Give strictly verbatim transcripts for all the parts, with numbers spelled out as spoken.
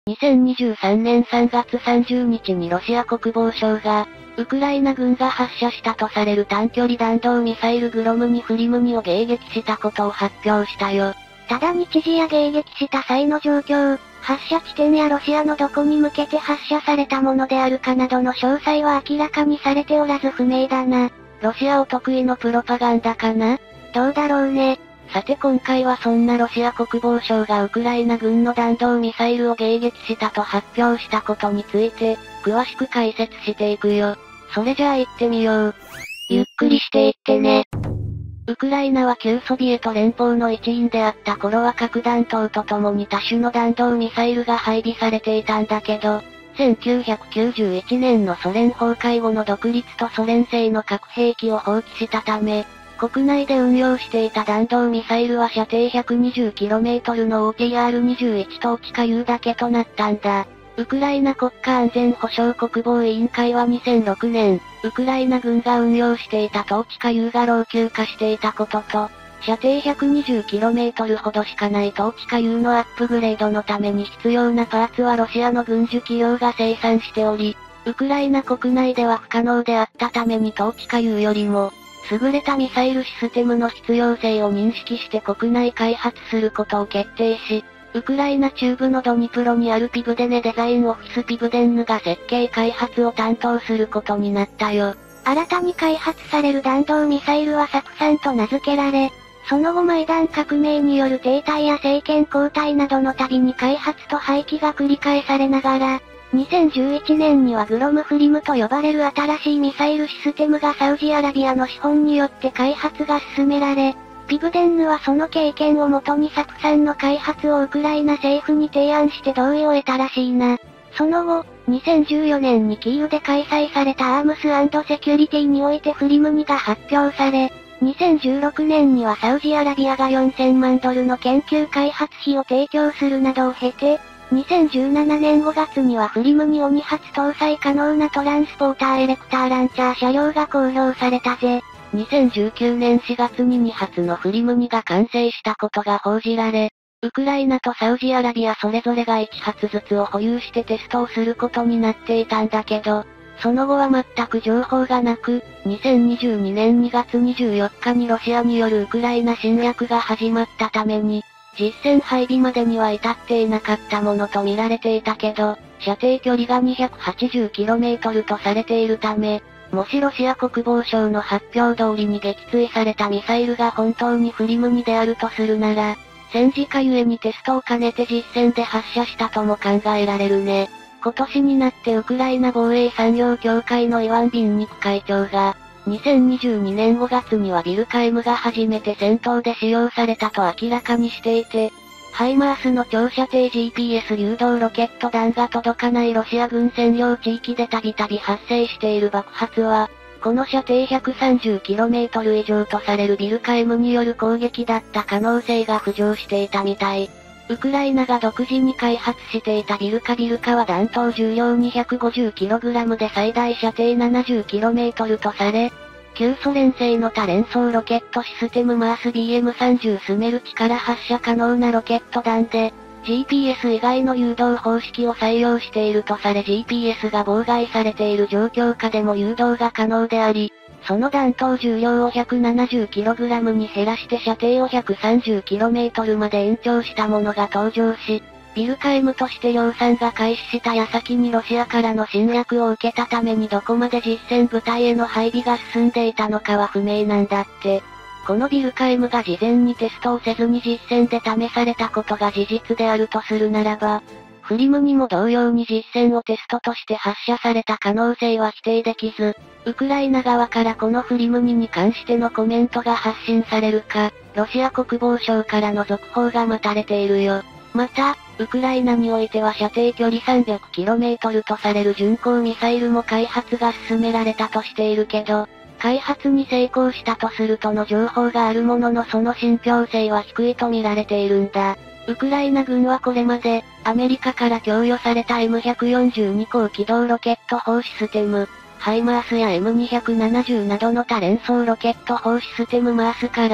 にせんにじゅうさんねんさんがつさんじゅうにちにロシア国防省が、ウクライナ軍が発射したとされる短距離弾道ミサイルグロムにフリムニを迎撃したことを発表したよ。 ただ日時や迎撃した際の状況、発射地点やロシアのどこに向けて発射されたものであるかなどの詳細は明らかにされておらず不明だな。 ロシアお得意のプロパガンダかな？ どうだろうね。 さて今回はそんなロシア国防省がウクライナ軍の弾道ミサイルを迎撃したと発表したことについて、詳しく解説していくよ。それじゃあ行ってみよう。 ゆっくりしていってね。 ウクライナは旧ソビエト連邦の一員であった頃は核弾頭とともに多種の弾道ミサイルが配備されていたんだけど、せんきゅうひゃくきゅうじゅういちねんのソ連崩壊後の独立とソ連製の核兵器を放棄したため、国内で運用していた弾道ミサイルは射程 ひゃくにじゅうキロメートル の オーティーアールにじゅういち 統地下 U だけとなったんだ。ウクライナ国家安全保障国防委員会はにせんろくねん、ウクライナ軍が運用していた統地下 U が老朽化していたことと、射程 ひゃくにじゅうキロメートル ほどしかない統地下 U のアップグレードのために必要なパーツはロシアの軍需企業が生産しており、ウクライナ国内では不可能であったために統地下 U よりも、優れたミサイルシステムの必要性を認識して国内開発することを決定し、ウクライナ中部のドニプロにあるピブデネデザインオフィスピブデンヌが設計開発を担当することになったよ。 新たに開発される弾道ミサイルはサクサンと名付けられ、その後マイダン革命による停滞や政権交代などの度に開発と廃棄が繰り返されながら、にせんじゅういちねんにはグロムフリムと呼ばれる新しいミサイルシステムがサウジアラビアの資本によって開発が進められ、ピブデンヌはその経験をもとにサクサンの開発をウクライナ政府に提案して同意を得たらしいな。その後、にせんじゅうよねんにキーウで開催されたアームス&セキュリティにおいてフリムニが発表され、にせんじゅうろくねんにはサウジアラビアがよんせんまんドルの研究開発費を提供するなどを経て、にせんじゅうななねんごがつにはフリムニをに発搭載可能なトランスポーターエレクターランチャー車両が公表されたぜ。 にせんじゅうきゅうねんしがつにに発のフリムニが完成したことが報じられ、ウクライナとサウジアラビアそれぞれがいち発ずつを保有してテストをすることになっていたんだけど、その後は全く情報がなく、にせんにじゅうにねんにがつにじゅうよっかにロシアによるウクライナ侵略が始まったために、実戦配備までには至っていなかったものと見られていたけど、射程距離が にひゃくはちじゅうキロメートル とされているため、もしロシア国防省の発表通りに撃墜されたミサイルが本当にフリムニであるとするなら、戦時下ゆえにテストを兼ねて実戦で発射したとも考えられるね。今年になってウクライナ防衛産業協会のイワン・ビンニク会長が、にせんにじゅうにねんごがつにはビルカイムが初めて戦闘で使用されたと明らかにしていて、ハイマースの長射程 ジーピーエス 誘導ロケット弾が届かないロシア軍占領地域でたびたび発生している爆発は、この射程 ひゃくさんじゅうキロメートル 以上とされるビルカイムによる攻撃だった可能性が浮上していたみたい。ウクライナが独自に開発していたビルカビルカは弾頭重量 にひゃくごじゅうキログラム で最大射程 ななじゅうキロメートル とされ、旧ソ連製の多連装ロケットシステムマース ビーエムさんじゅう スメルチから発射可能なロケット弾で、ジーピーエス 以外の誘導方式を採用しているとされ ジーピーエス が妨害されている状況下でも誘導が可能であり、その弾頭重量を ひゃくななじゅうキログラム に減らして射程を ひゃくさんじゅうキロメートル まで延長したものが登場し、ビルカイムとして量産が開始した矢先にロシアからの侵略を受けたためにどこまで実戦部隊への配備が進んでいたのかは不明なんだって。このビルカイムが事前にテストをせずに実戦で試されたことが事実であるとするならば、フリムにも同様に実戦をテストとして発射された可能性は否定できず、ウクライナ側からこのフリムニに関してのコメントが発信されるか、ロシア国防省からの続報が待たれているよ。また、ウクライナにおいては射程距離 さんびゃくキロメートル とされる巡航ミサイルも開発が進められたとしているけど、開発に成功したとするとの情報があるもののその信憑性は低いと見られているんだ。ウクライナ軍はこれまで、アメリカから供与された エムひゃくよんじゅうに 高機動ロケット砲システム、ハイマースや エムにひゃくななじゅう などの多連装ロケット砲システムマースから、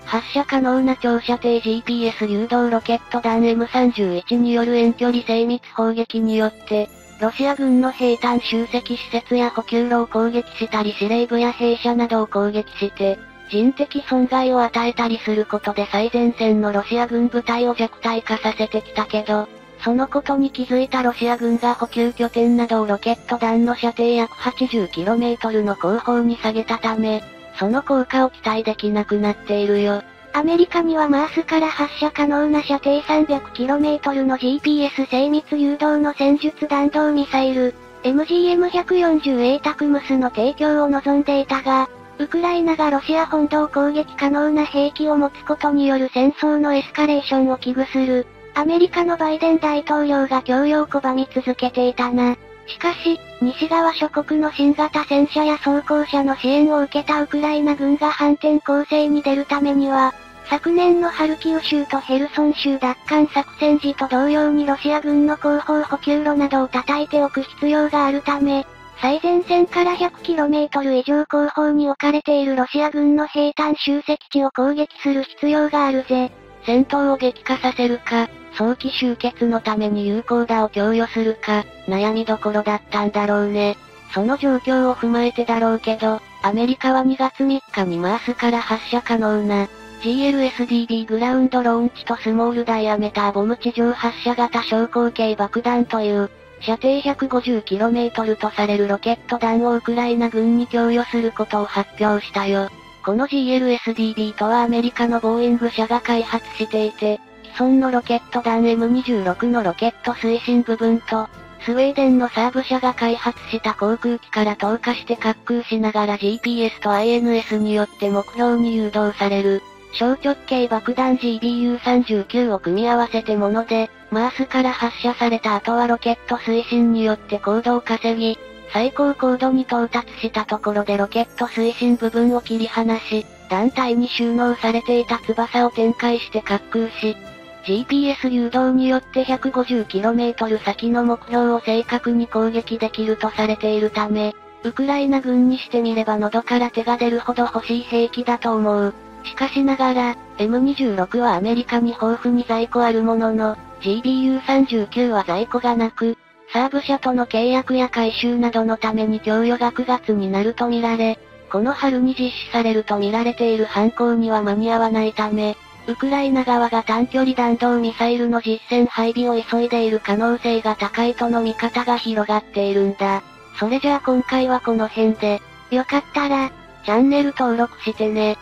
発射可能な長射程 ジーピーエス 誘導ロケット弾 エムさんじゅういち による遠距離精密砲撃によって、ロシア軍の兵隊集積施設や補給路を攻撃したり司令部や兵舎などを攻撃して、人的損害を与えたりすることで最前線のロシア軍部隊を弱体化させてきたけど、そのことに気づいたロシア軍が補給拠点などをロケット弾の射程約 はちじゅうキロメートル の後方に下げたため、その効果を期待できなくなっているよ。 アメリカにはマースから発射可能な射程 さんびゃくキロメートル の ジーピーエス 精密誘導の戦術弾道ミサイル、エムジーエムひゃくよんじゅうエー タクムスの提供を望んでいたが、ウクライナがロシア本土を攻撃可能な兵器を持つことによる戦争のエスカレーションを危惧する、アメリカのバイデン大統領が供与を拒み続けていたな。しかし、西側諸国の新型戦車や装甲車の支援を受けたウクライナ軍が反転攻勢に出るためには、昨年のハルキウ州とヘルソン州奪還作戦時と同様にロシア軍の後方補給路などを叩いておく必要があるため、最前線から ひゃくキロメートル 以上後方に置かれているロシア軍の兵隊集積地を攻撃する必要があるぜ。 戦闘を激化させるか、早期終結のために有効打を供与するか、悩みどころだったんだろうね。その状況を踏まえてだろうけど、アメリカはにがつみっかにマースから発射可能な、ジーエルエスディービー グラウンドローンチとスモールダイアメターボム地上発射型小口径爆弾という、射程 ひゃくごじゅうキロメートル とされるロケット弾をウクライナ軍に供与することを発表したよ。この ジーエルエスディービー とはアメリカのボーイング社が開発していて、既存のロケット弾 エムにじゅうろく のロケット推進部分と、スウェーデンのサーブ社が開発した航空機から投下して滑空しながら ジーピーエス と アイエヌエス によって目標に誘導される、小直径爆弾 ジービーユーさんじゅうきゅう を組み合わせてもので、マースから発射された後はロケット推進によって高度を稼ぎ、最高高度に到達したところでロケット推進部分を切り離し、団体に収納されていた翼を展開して滑空し、ジーピーエス 誘導によって ひゃくごじゅうキロメートル 先の目標を正確に攻撃できるとされているため、ウクライナ軍にしてみれば喉から手が出るほど欲しい兵器だと思う。しかしながら、エムにじゅうろく はアメリカに豊富に在庫あるものの、ジービーユーさんじゅうきゅう は在庫がなく、サーブ社との契約や回収などのために供与がくがつになるとみられ、この春に実施されると見られている犯行には間に合わないため、ウクライナ側が短距離弾道ミサイルの実戦配備を急いでいる可能性が高いとの見方が広がっているんだ。それじゃあ今回はこの辺で、 よかったら、 チャンネル登録してね。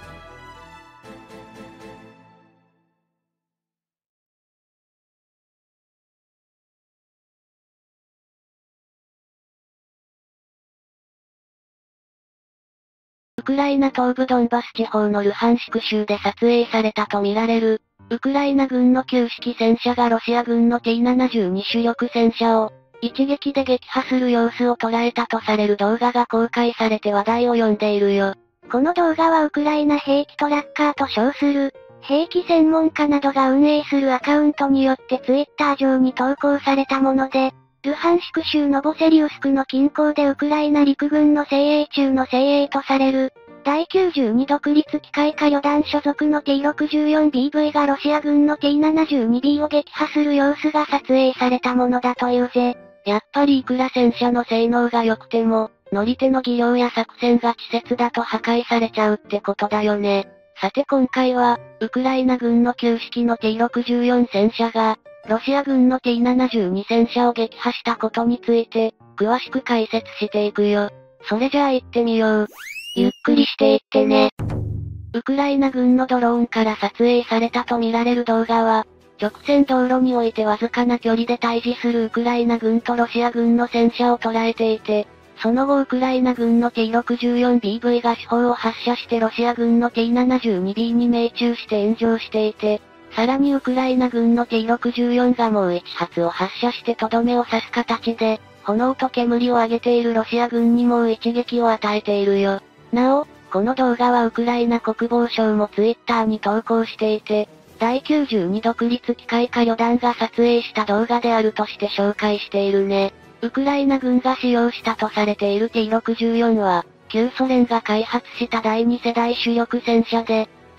ウクライナ東部ドンバス地方のルハンシク州で撮影されたとみられる、ウクライナ軍の旧式戦車がロシア軍の ティーななじゅうに 主力戦車を、一撃で撃破する様子を捉えたとされる動画が公開されて話題を呼んでいるよ。 この動画はウクライナ兵器トラッカーと称する、兵器専門家などが運営するアカウントによってツイッター上に投稿されたもので、ルハンシク州ノボセリウスクの近郊でウクライナ陸軍の精鋭中の精鋭とされる、だいきゅうじゅうに独立機械化旅団所属の ティーろくじゅうよんビーブイ がロシア軍の ティーななじゅうにビー を撃破する様子が撮影されたものだというぜ。 やっぱりいくら戦車の性能が良くても、乗り手の技量や作戦が稚拙だと破壊されちゃうってことだよね。さて今回は、ウクライナ軍の旧式の ティーろくじゅうよん 戦車が、ロシア軍の ティーななじゅうに 戦車を撃破したことについて、詳しく解説していくよ。それじゃあ行ってみよう。 ゆっくりしていってね。 ウクライナ軍のドローンから撮影されたとみられる動画は、直線道路においてわずかな距離で対峙するウクライナ軍とロシア軍の戦車を捉えていて、その後ウクライナ軍の ティーろくじゅうよんビーブイ が主砲を発射してロシア軍の ティーななじゅうにビー に命中して炎上していて、さらにウクライナ軍の ティーろくじゅうよん がもういち発を発射してとどめを刺す形で、炎と煙を上げているロシア軍にもう一撃を与えているよ。なお、この動画はウクライナ国防省もツイッターに投稿していて、だいきゅうじゅうに独立機械化旅団が撮影した動画であるとして紹介しているね。ウクライナ軍が使用したとされている ティーろくじゅうよん は、旧ソ連が開発しただいに世代主力戦車で、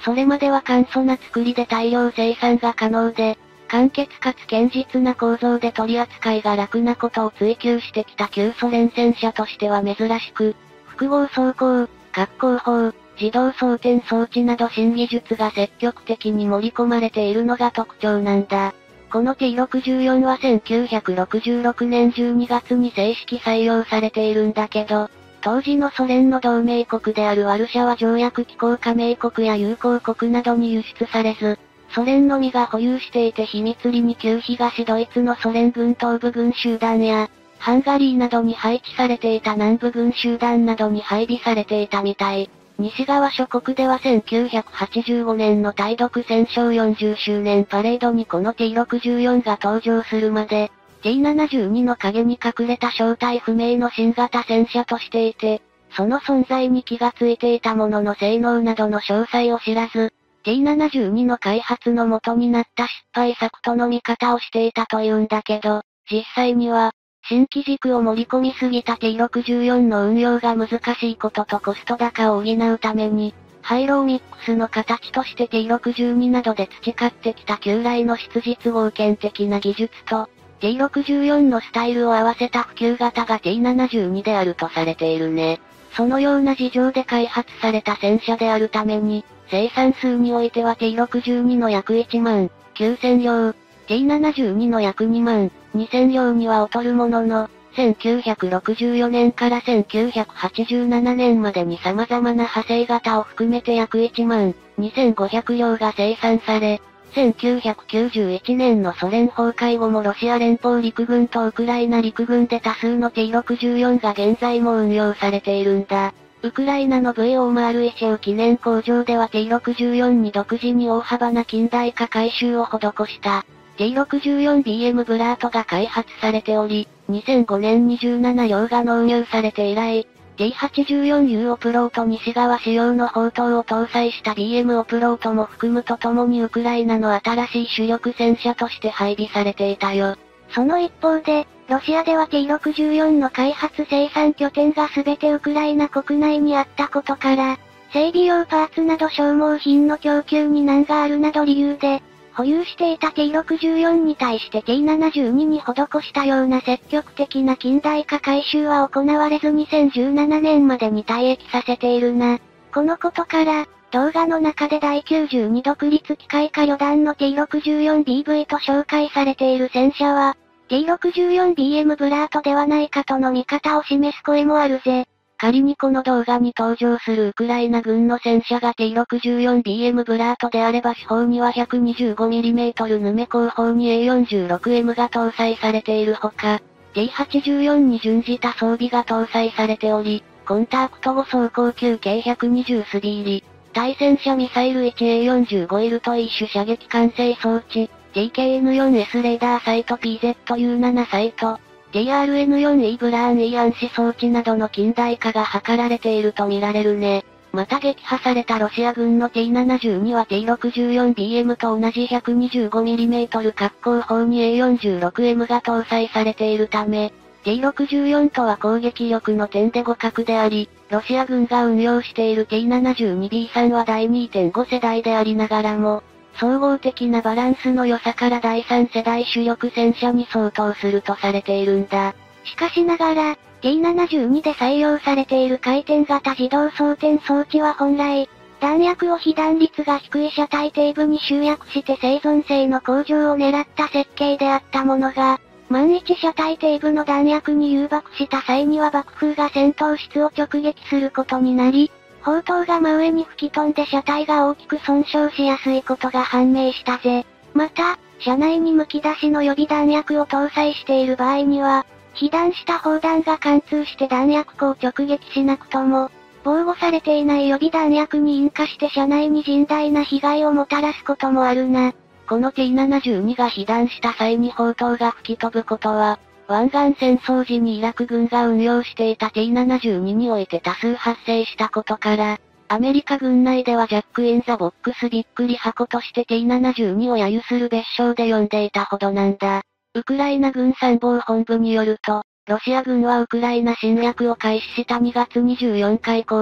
それまでは簡素な作りで大量生産が可能で、簡潔かつ堅実な構造で取り扱いが楽なことを追求してきた旧ソ連戦車としては珍しく、複合装甲、滑降砲、自動装填装置など新技術が積極的に盛り込まれているのが特徴なんだ。この ティーろくじゅうよん はせんきゅうひゃくろくじゅうろくねんじゅうにがつに正式採用されているんだけど、当時のソ連の同盟国であるワルシャワ条約機構加盟国や友好国などに輸出されず、ソ連のみが保有していて秘密裏に旧東ドイツのソ連軍東部軍集団や、ハンガリーなどに配置されていた南部軍集団などに配備されていたみたい。西側諸国ではせんきゅうひゃくはちじゅうごねんの対独戦勝よんじゅっしゅうねんパレードにこの ティーろくじゅうよん が登場するまで、ティーななじゅうに の影に隠れた正体不明の新型戦車としていて、その存在に気がついていたものの性能などの詳細を知らず、ティーななじゅうに の開発の元になった失敗作との見方をしていたというんだけど、実際には、新機軸を盛り込みすぎた ティーろくじゅうよん の運用が難しいこととコスト高を補うために、廃炉ミックスの形として ティーろくじゅうに などで培ってきた旧来の質実合憲的な技術と、ティーろくじゅうよん のスタイルを合わせた普及型が ティーななじゅうに であるとされているね。そのような事情で開発された戦車であるために、生産数においては ティーろくじゅうに の約いちまんきゅうせんりょう、ティーななじゅうに の約にまんにせんりょうには劣るものの、せんきゅうひゃくろくじゅうよねんからせんきゅうひゃくはちじゅうななねんまでに様々な派生型を含めて約いちまんにせんごひゃくりょうが生産され、せんきゅうひゃくきゅうじゅういちねんのソ連崩壊後もロシア連邦陸軍とウクライナ陸軍で多数の ティーろくじゅうよん が現在も運用されているんだ。ウクライナの ブイオーエムアール 一応記念工場では ティーろくじゅうよん に独自に大幅な近代化改修を施した。ティーろくじゅうよんビーエム ブラートが開発されており、にせんごねんにじゅうななりょうが納入されて以来、ティーはちじゅうよんユー オプローと西側仕様の砲塔を搭載した ビーエム オプロートも含むとともにウクライナの新しい主力戦車として配備されていたよ。 その一方で、ロシアでは ティーろくじゅうよん の開発生産拠点が全てウクライナ国内にあったことから、整備用パーツなど消耗品の供給に難があるなど理由で、保有していた ティーろくじゅうよん に対して ティーななじゅうに に施したような積極的な近代化改修は行われずにせんじゅうななねんまでに退役させているな。このことから、動画の中でだいきゅうじゅうに独立機械化旅団の ティーろくじゅうよんビーブイ と紹介されている戦車は、ティーろくじゅうよんビーエム ブラートではないかとの見方を示す声もあるぜ。 仮にこの動画に登場するウクライナ軍の戦車が ティーろくじゅうよんビーエム ブラートであれば四方には ひゃくにじゅうごミリメートル ヌメ後方に エーよんじゅうろくエム が搭載されているほか、ティーはちじゅうよん に準じた装備が搭載されており、コンタクト後走行級計 ひゃくにじゅうエスビー 入り、対戦車ミサイル いちエーよんじゅうごエル と一種射撃管制装置、ティーケーエヌフォーエス レーダーサイト ピーゼットユーセブン サイト、ティーアールエヌフォーイー ブラーン E 暗視装置などの近代化が図られていると見られるね。また撃破されたロシア軍の ティーななじゅうに は ティーろくじゅうよんビーエム と同じ ひゃくにじゅうごミリメートル 滑降砲に エーよんじゅうろくエム が搭載されているため、ティーろくじゅうよん とは攻撃力の点で互角であり、ロシア軍が運用している ティーななじゅうにビースリー はだい にてんご 世代でありながらも、総合的なバランスの良さからだいさん世代主力戦車に相当するとされているんだ。 しかしながら、ティーななじゅうに で採用されている回転型自動装填装置は本来、弾薬を被弾率が低い車体底部に集約して生存性の向上を狙った設計であったものが、万一車体底部の弾薬に誘爆した際には爆風が戦闘室を直撃することになり、砲塔が真上に吹き飛んで車体が大きく損傷しやすいことが判明したぜ。また、車内にむき出しの予備弾薬を搭載している場合には、被弾した砲弾が貫通して弾薬庫を直撃しなくとも、防護されていない予備弾薬に引火して車内に甚大な被害をもたらすこともあるな。 この ティーななじゅうに が被弾した際に砲塔が吹き飛ぶことは、湾岸戦争時にイラク軍が運用していた ティーななじゅうに において多数発生したことから、アメリカ軍内ではジャック・イン・ザ・ボックスびっくり箱として ティーななじゅうに を揶揄する別称で呼んでいたほどなんだ。ウクライナ軍参謀本部によると、ロシア軍はウクライナ侵略を開始したにがつにじゅうよっか以降、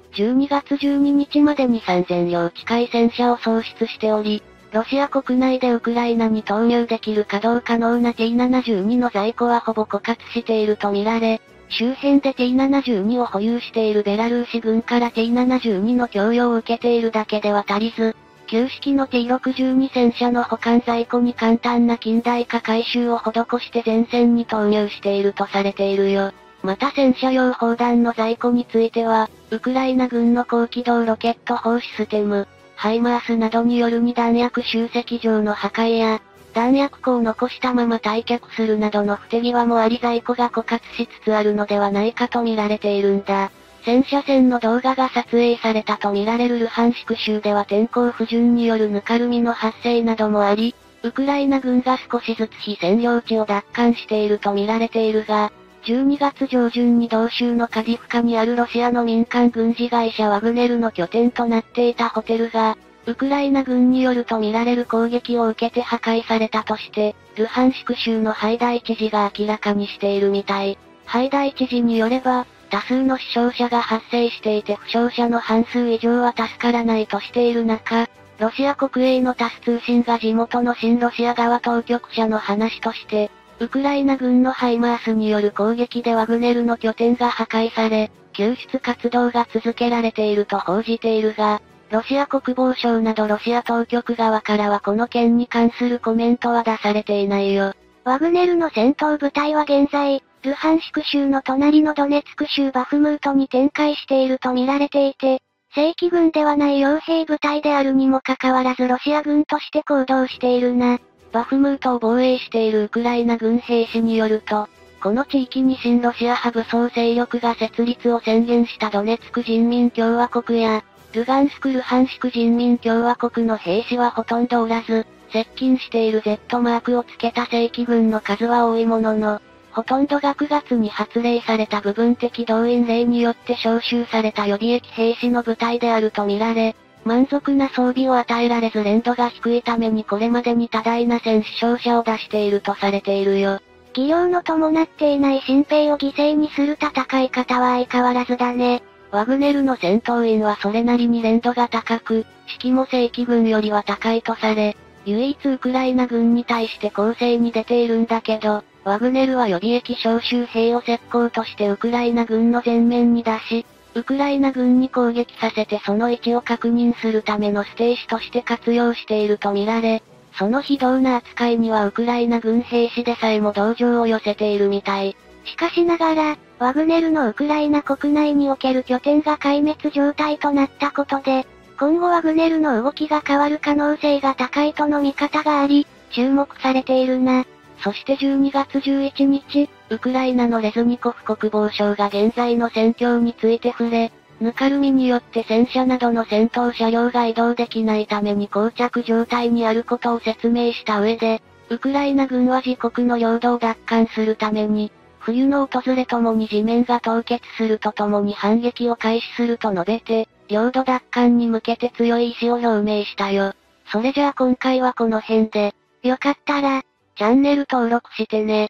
じゅうにがつじゅうににちまでにさんぜんりょう近い戦車を喪失しており、ロシア国内でウクライナに投入できる稼働可能な ティーななじゅうに の在庫はほぼ枯渇しているとみられ、周辺で ティーななじゅうに を保有しているベラルーシ軍から ティーななじゅうに の供与を受けているだけでは足りず、旧式の ティーろくじゅうに 戦車の保管在庫に簡単な近代化改修を施して前線に投入しているとされているよ。また戦車用砲弾の在庫については、ウクライナ軍の高機動ロケット砲システム、ハイマースなどによる二弾薬集積場の破壊や、弾薬庫を残したまま退却するなどの不手際もあり在庫が枯渇しつつあるのではないかと見られているんだ。戦車戦の動画が撮影されたと見られるルハンシク州では天候不順によるぬかるみの発生などもあり、ウクライナ軍が少しずつ非占領地を奪還していると見られているが、じゅうにがつじょうじゅんに同州のカディフカにあるロシアの民間軍事会社ワグネルの拠点となっていたホテルが、ウクライナ軍によると見られる攻撃を受けて破壊されたとして、ルハンシク州のハイダイ知事が明らかにしているみたい。ハイダイ知事によれば、多数の死傷者が発生していて負傷者の半数以上は助からないとしている中、ロシア国営のタス通信が地元の親ロシア側当局者の話として、ウクライナ軍のハイマースによる攻撃でワグネルの拠点が破壊され、救出活動が続けられていると報じているが、ロシア国防省などロシア当局側からはこの件に関するコメントは出されていないよ。 ワグネルの戦闘部隊は現在、ルハンシク州の隣のドネツク州バフムートに展開していると見られていて、正規軍ではない傭兵部隊であるにもかかわらずロシア軍として行動しているな。 バフムートを防衛しているウクライナ軍兵士によると、この地域に親ロシア派武装勢力が設立を宣言したドネツク人民共和国や、ルガンスク・ルハンシク人民共和国の兵士はほとんどおらず、接近している Z マークをつけた正規軍の数は多いものの、ほとんどがくがつに発令された部分的動員令によって招集された予備役兵士の部隊であると見られ、満足な装備を与えられず連度が低いためにこれまでに多大な戦死傷者を出しているとされているよ。 技量の伴っていない新兵を犠牲にする戦い方は相変わらずだね。 ワグネルの戦闘員はそれなりに連度が高く、士気も正規軍よりは高いとされ、唯一ウクライナ軍に対して攻勢に出ているんだけど、ワグネルは予備役招集兵を石膏としてウクライナ軍の前面に出し、ウクライナ軍に攻撃させてその位置を確認するためのステージとして活用していると見られ、その非道な扱いにはウクライナ軍兵士でさえも同情を寄せているみたい。 しかしながら、ワグネルのウクライナ国内における拠点が壊滅状態となったことで、今後ワグネルの動きが変わる可能性が高いとの見方があり、注目されているな。 そしてじゅうにがつじゅういちにち、ウクライナのレズニコフ国防相が現在の戦況について触れ、ぬかるみによって戦車などの戦闘車両が移動できないために膠着状態にあることを説明した上で、ウクライナ軍は自国の領土を奪還するために、冬の訪れともに地面が凍結するとともに反撃を開始すると述べて、領土奪還に向けて強い意志を表明したよ。それじゃあ今回はこの辺で、 よかったら、 チャンネル登録してね。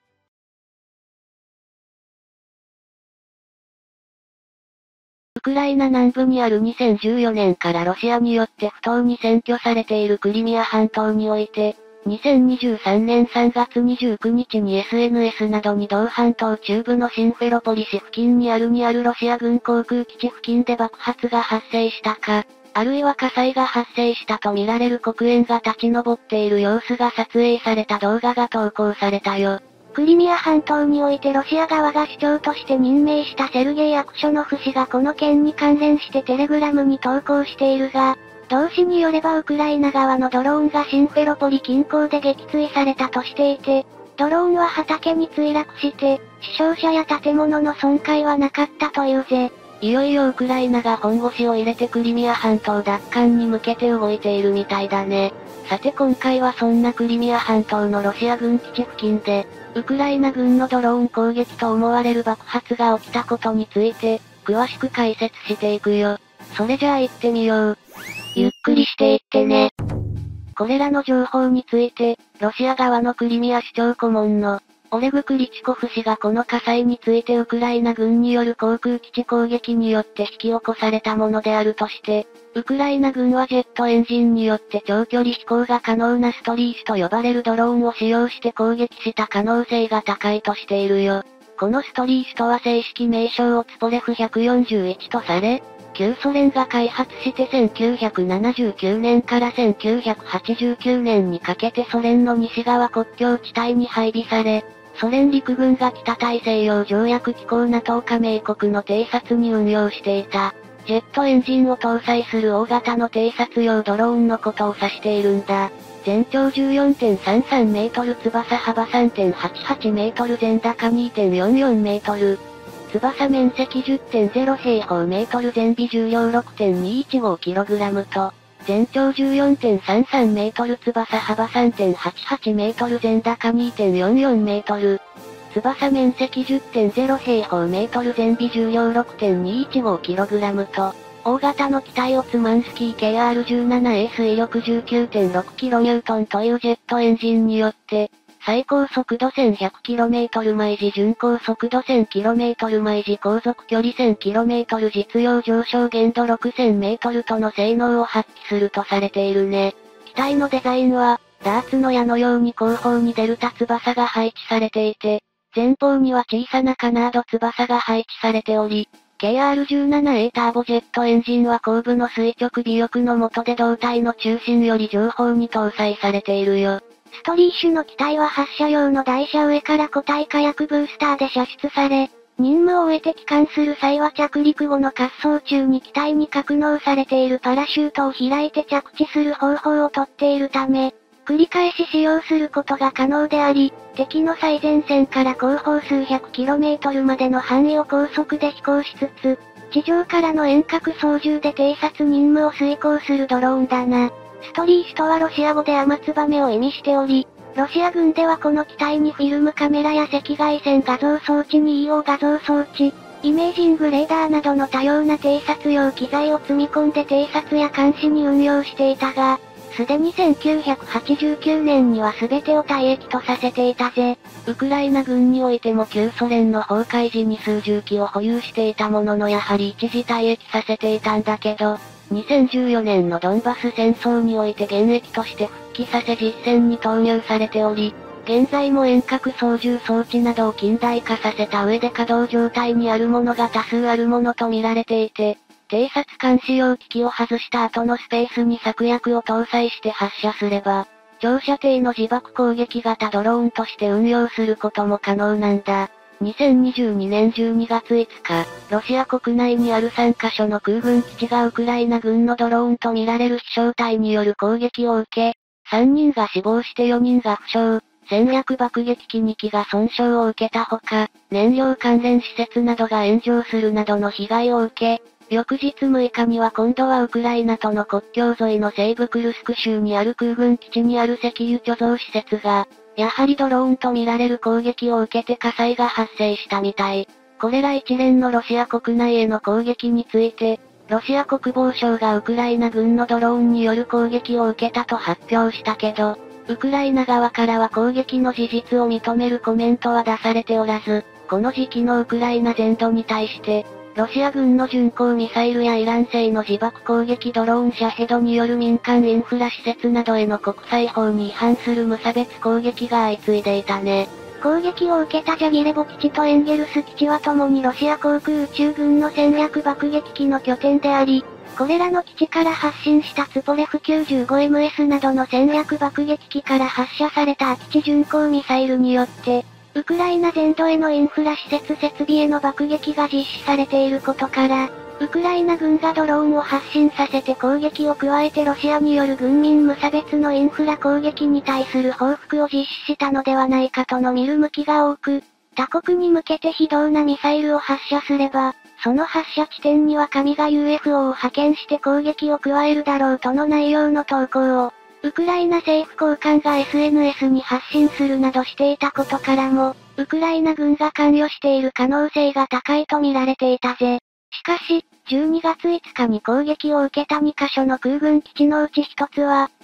ウクライナ南部にあるにせんじゅうよねんからロシアによって不当に占拠されているクリミア半島において、にせんにじゅうさんねんさんがつにじゅうくにちに エスエヌエス などに同半島中部のシンフェロポリ市付近にあるにあるロシア軍航空基地付近で爆発が発生したか、あるいは火災が発生したとみられる黒煙が立ち上っている様子が撮影された動画が投稿されたよ。 クリミア半島においてロシア側が市長として任命したセルゲイ・ヤクショノフ氏がこの件に関連してテレグラムに投稿しているが、同氏によればウクライナ側のドローンがシンフェロポリ近郊で撃墜されたとしていて、ドローンは畑に墜落して、死傷者や建物の損壊はなかったというぜ。 いよいよウクライナが本腰を入れてクリミア半島奪還に向けて動いているみたいだね。さて今回はそんなクリミア半島のロシア軍基地付近で、ウクライナ軍のドローン攻撃と思われる爆発が起きたことについて、詳しく解説していくよ。それじゃあ行ってみよう。ゆっくりしていってね。これらの情報について、ロシア側のクリミア市長顧問の、 オレグ・クリチコフ氏がこの火災についてウクライナ軍による航空基地攻撃によって引き起こされたものであるとして、ウクライナ軍はジェットエンジンによって長距離飛行が可能なストリースと呼ばれるドローンを使用して攻撃した可能性が高いとしているよ。このストリースとは正式名称をツポレフひゃくよんじゅういちとされ、旧ソ連が開発してせんきゅうひゃくななじゅうきゅうねんからせんきゅうひゃくはちじゅうきゅうねんにかけてソ連の西側国境地帯に配備され、ソ連陸軍が北大西洋条約機構 ナトー 加盟国の偵察に運用していた。ジェットエンジンを搭載する大型の偵察用ドローンのことを指しているんだ。全長 じゅうよんてんさんさんメートル翼幅 さんてんはちはちメートル全高 にてんよんよんメートル。翼面積 じゅってんゼロ平方メートル全尾重量 ろくてんにいちごキログラム と、全長 じゅうよんてんさんさんメートル翼幅 さんてんはちはちメートル全高 にてんよんよんメートル。翼面積 じゅってんゼロ平方メートル全尾重量 ろくてんにいちごキログラム と、大型の機体オツマンスキー ケーアールじゅうななエー 推力 じゅうきゅうてんろくキロニュートン というジェットエンジンによって、最高速度 せんひゃくキロメートル 毎時巡航速度 せんキロメートル 毎時航続距離 せんキロメートル 実用上昇限度 ろくせんメートル との性能を発揮するとされているね。機体のデザインは、ダーツの矢のように後方にデルタ翼が配置されていて、前方には小さなカナード翼が配置されており、ケーアールじゅうななエー ターボジェットエンジンは後部の垂直尾翼の下で胴体の中心より上方に搭載されているよ。 ストリーシュの機体は発射用の台車上から固体火薬ブースターで射出され、任務を終えて帰還する際は着陸後の滑走中に機体に格納されているパラシュートを開いて着地する方法をとっているため、繰り返し使用することが可能であり、敵の最前線から後方数百キロメートルまでの範囲を高速で飛行しつつ、地上からの遠隔操縦で偵察任務を遂行するドローンだな。ストリースとはロシア語で雨燕を意味しており、ロシア軍ではこの機体にフィルムカメラや赤外線画像装置に イーオー 画像装置、イメージングレーダーなどの多様な偵察用機材を積み込んで偵察や監視に運用していたが、すでにせんきゅうひゃくはちじゅうきゅうねんには全てを退役とさせていたぜ。 ウクライナ軍においても旧ソ連の崩壊時に数十機を保有していたもののやはり一時退役させていたんだけど、にせんじゅうよねんのドンバス戦争において現役として復帰させ実戦に投入されており、現在も遠隔操縦装置などを近代化させた上で稼働状態にあるものが多数あるものと見られていて、偵察監視用機器を外した後のスペースに策薬を搭載して発射すれば、長射程の自爆攻撃型ドローンとして運用することも可能なんだ。にせんにじゅうにねんじゅうにがついつか、ロシア国内にあるさんカ所の空軍基地がウクライナ軍のドローンと見られる飛翔体による攻撃を受け、さんにんが死亡してよにんが負傷、戦略爆撃機にきが損傷を受けたほか、燃料関連施設などが炎上するなどの被害を受け、翌日むいかには今度はウクライナとの国境沿いの西部クルスク州にある空軍基地にある石油貯蔵施設が、やはりドローンと見られる攻撃を受けて火災が発生したみたい。これら一連のロシア国内への攻撃について、ロシア国防省がウクライナ軍のドローンによる攻撃を受けたと発表したけど、ウクライナ側からは攻撃の事実を認めるコメントは出されておらず、この時期のウクライナ全土に対して、ロシア軍の巡航ミサイルやイラン製の自爆攻撃ドローンシャヘドによる民間インフラ施設などへの国際法に違反する無差別攻撃が相次いでいたね。 攻撃を受けたジャギレボ基地とエンゲルス基地は共にロシア航空宇宙軍の戦略爆撃機の拠点であり、これらの基地から発進したツポレフ きゅうじゅうごエムエス などの戦略爆撃機から発射された空基地巡航ミサイルによって、ウクライナ全土へのインフラ施設設備への爆撃が実施されていることから、ウクライナ軍がドローンを発進させて攻撃を加えてロシアによる軍民無差別のインフラ攻撃に対する報復を実施したのではないかとの見る向きが多く、他国に向けて非道なミサイルを発射すれば、その発射地点には神が ユーエフオー を派遣して攻撃を加えるだろうとの内容の投稿を、ウクライナ政府高官が エスエヌエス に発信するなどしていたことからも、ウクライナ軍が関与している可能性が高いと見られていたぜ。しかし、じゅうにがついつかに攻撃を受けたにカ所の空軍基地のうちひとつは、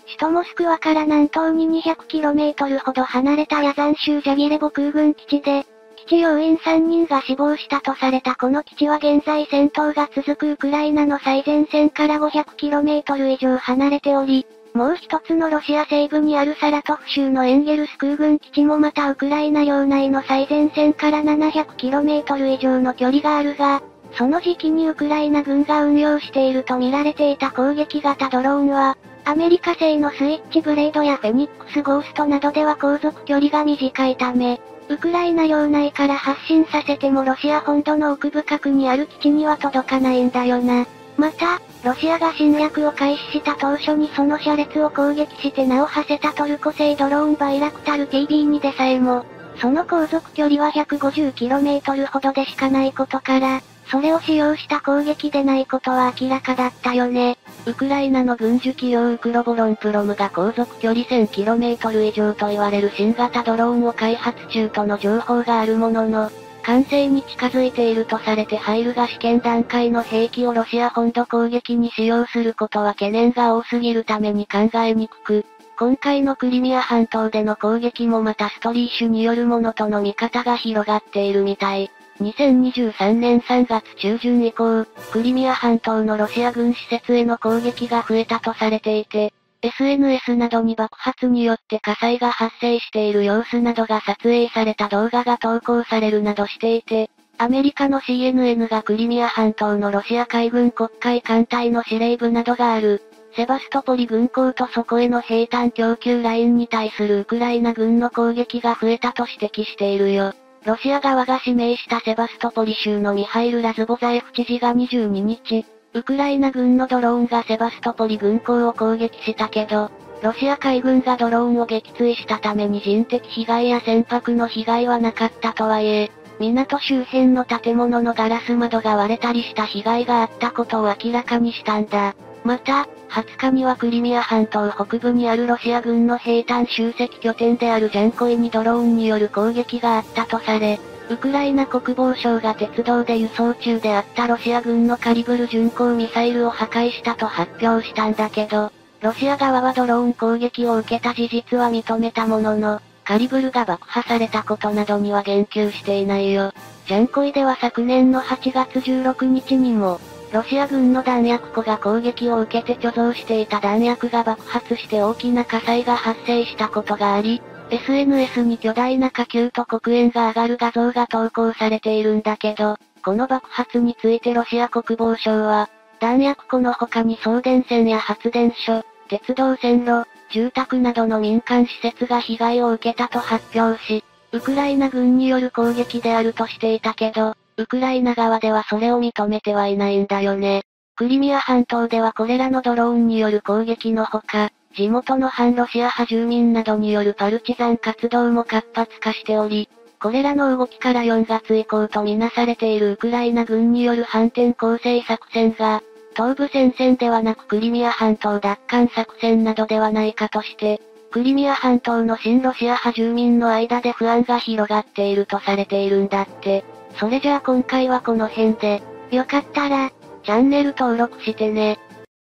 首都モスクワから南東に にひゃくキロメートル ほど離れたヤザン州ジャギレボ空軍基地で、基地要員さんにんが死亡したとされたこの基地は現在戦闘が続くウクライナの最前線から ごひゃくキロメートル 以上離れており、もう一つのロシア西部にあるサラトフ州のエンゲルス空軍基地もまたウクライナ領内の最前線から ななひゃくキロメートル 以上の距離があるが、その時期にウクライナ軍が運用していると見られていた攻撃型ドローンは、アメリカ製のスイッチブレードやフェニックスゴーストなどでは航続距離が短いため、ウクライナ領内から発進させてもロシア本土の奥深くにある基地には届かないんだよな。また、ロシアが侵略を開始した当初にその車列を攻撃して名を馳せたトルコ製ドローンバイラクタル ティービーツー でさえも、その航続距離は ひゃくごじゅうキロメートル ほどでしかないことから、それを使用した攻撃でないことは明らかだったよね。 ウクライナの軍需企業ウクロボロンプロムが航続距離 せんキロメートル 以上と言われる新型ドローンを開発中との情報があるものの、完成に近づいているとされて入るが試験段階の兵器をロシア本土攻撃に使用することは懸念が多すぎるために考えにくく、今回のクリミア半島での攻撃もまたストリーシュによるものとの見方が広がっているみたい。にせんにじゅうさんねんさんがつ中旬以降、クリミア半島のロシア軍施設への攻撃が増えたとされていて、エスエヌエス などに爆発によって火災が発生している様子などが撮影された動画が投稿されるなどしていて、アメリカの シーエヌエヌ がクリミア半島のロシア海軍黒海艦隊の司令部などがある、セバストポリ軍港とそこへの兵站供給ラインに対するウクライナ軍の攻撃が増えたと指摘しているよ。ロシア側が指名したセバストポリ州のミハイル・ラズボザエフ知事がにじゅうににち、ウクライナ軍のドローンがセバストポリ軍港を攻撃したけど、ロシア海軍がドローンを撃墜したために人的被害や船舶の被害はなかったとはいえ、港周辺の建物のガラス窓が割れたりした被害があったことを明らかにしたんだ。また、はつかにはクリミア半島北部にあるロシア軍の兵站集積拠点であるジャンコイにドローンによる攻撃があったとされ、ウクライナ国防省が鉄道で輸送中であったロシア軍のカリブル巡航ミサイルを破壊したと発表したんだけど、ロシア側はドローン攻撃を受けた事実は認めたものの、カリブルが爆破されたことなどには言及していないよ。ジャンコイでは昨年のはちがつじゅうろくにちにも、ロシア軍の弾薬庫が攻撃を受けて貯蔵していた弾薬が爆発して大きな火災が発生したことがあり、エスエヌエス に巨大な火球と黒煙が上がる画像が投稿されているんだけど、この爆発についてロシア国防省は、弾薬庫の他に送電線や発電所、鉄道線路、住宅などの民間施設が被害を受けたと発表し、ウクライナ軍による攻撃であるとしていたけど、ウクライナ側ではそれを認めてはいないんだよね。クリミア半島ではこれらのドローンによる攻撃のほか、地元の反ロシア派住民などによるパルチザン活動も活発化しており、これらの動きからよんがつ以降とみなされているウクライナ軍による反転攻勢作戦が、東部戦線ではなくクリミア半島奪還作戦などではないかとして、クリミア半島の親ロシア派住民の間で不安が広がっているとされているんだって。それじゃあ今回はこの辺で、 よかったら、 チャンネル登録してね。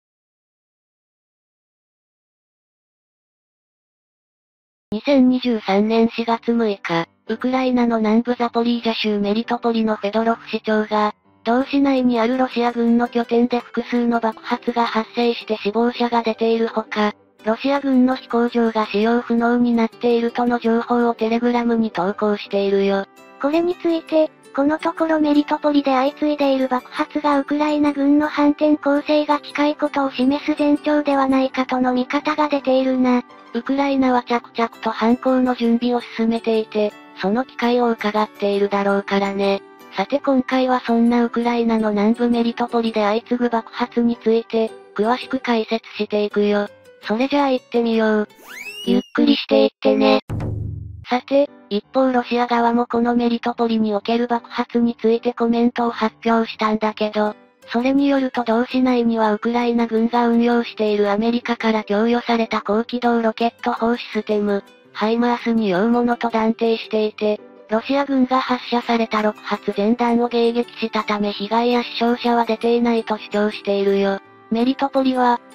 にせんにじゅうさんねんしがつむいか、ウクライナの南部ザポリージャ州メリトポリのフェドロフ市長が、同市内にあるロシア軍の拠点で複数の爆発が発生して死亡者が出ているほか、ロシア軍の飛行場が使用不能になっているとの情報をテレグラムに投稿しているよ。 これについて、このところメリトポリで相次いでいる爆発がウクライナ軍の反転攻勢が近いことを示す前兆ではないかとの見方が出ているな。 ウクライナは着々と反攻の準備を進めていて、その機会を伺っているだろうからね。さて今回はそんなウクライナの南部メリトポリで相次ぐ爆発について、詳しく解説していくよ。それじゃあ行ってみよう。 ゆっくりしていってね。 さて、一方ロシア側もこのメリトポリにおける爆発についてコメントを発表したんだけど、それによると同市内にはウクライナ軍が運用しているアメリカから供与された高機動ロケット砲システム、ハイマースによるものと断定していて、ロシア軍が発射されたろくはつ全弾を迎撃したため被害や死傷者は出ていないと主張しているよ。メリトポリは、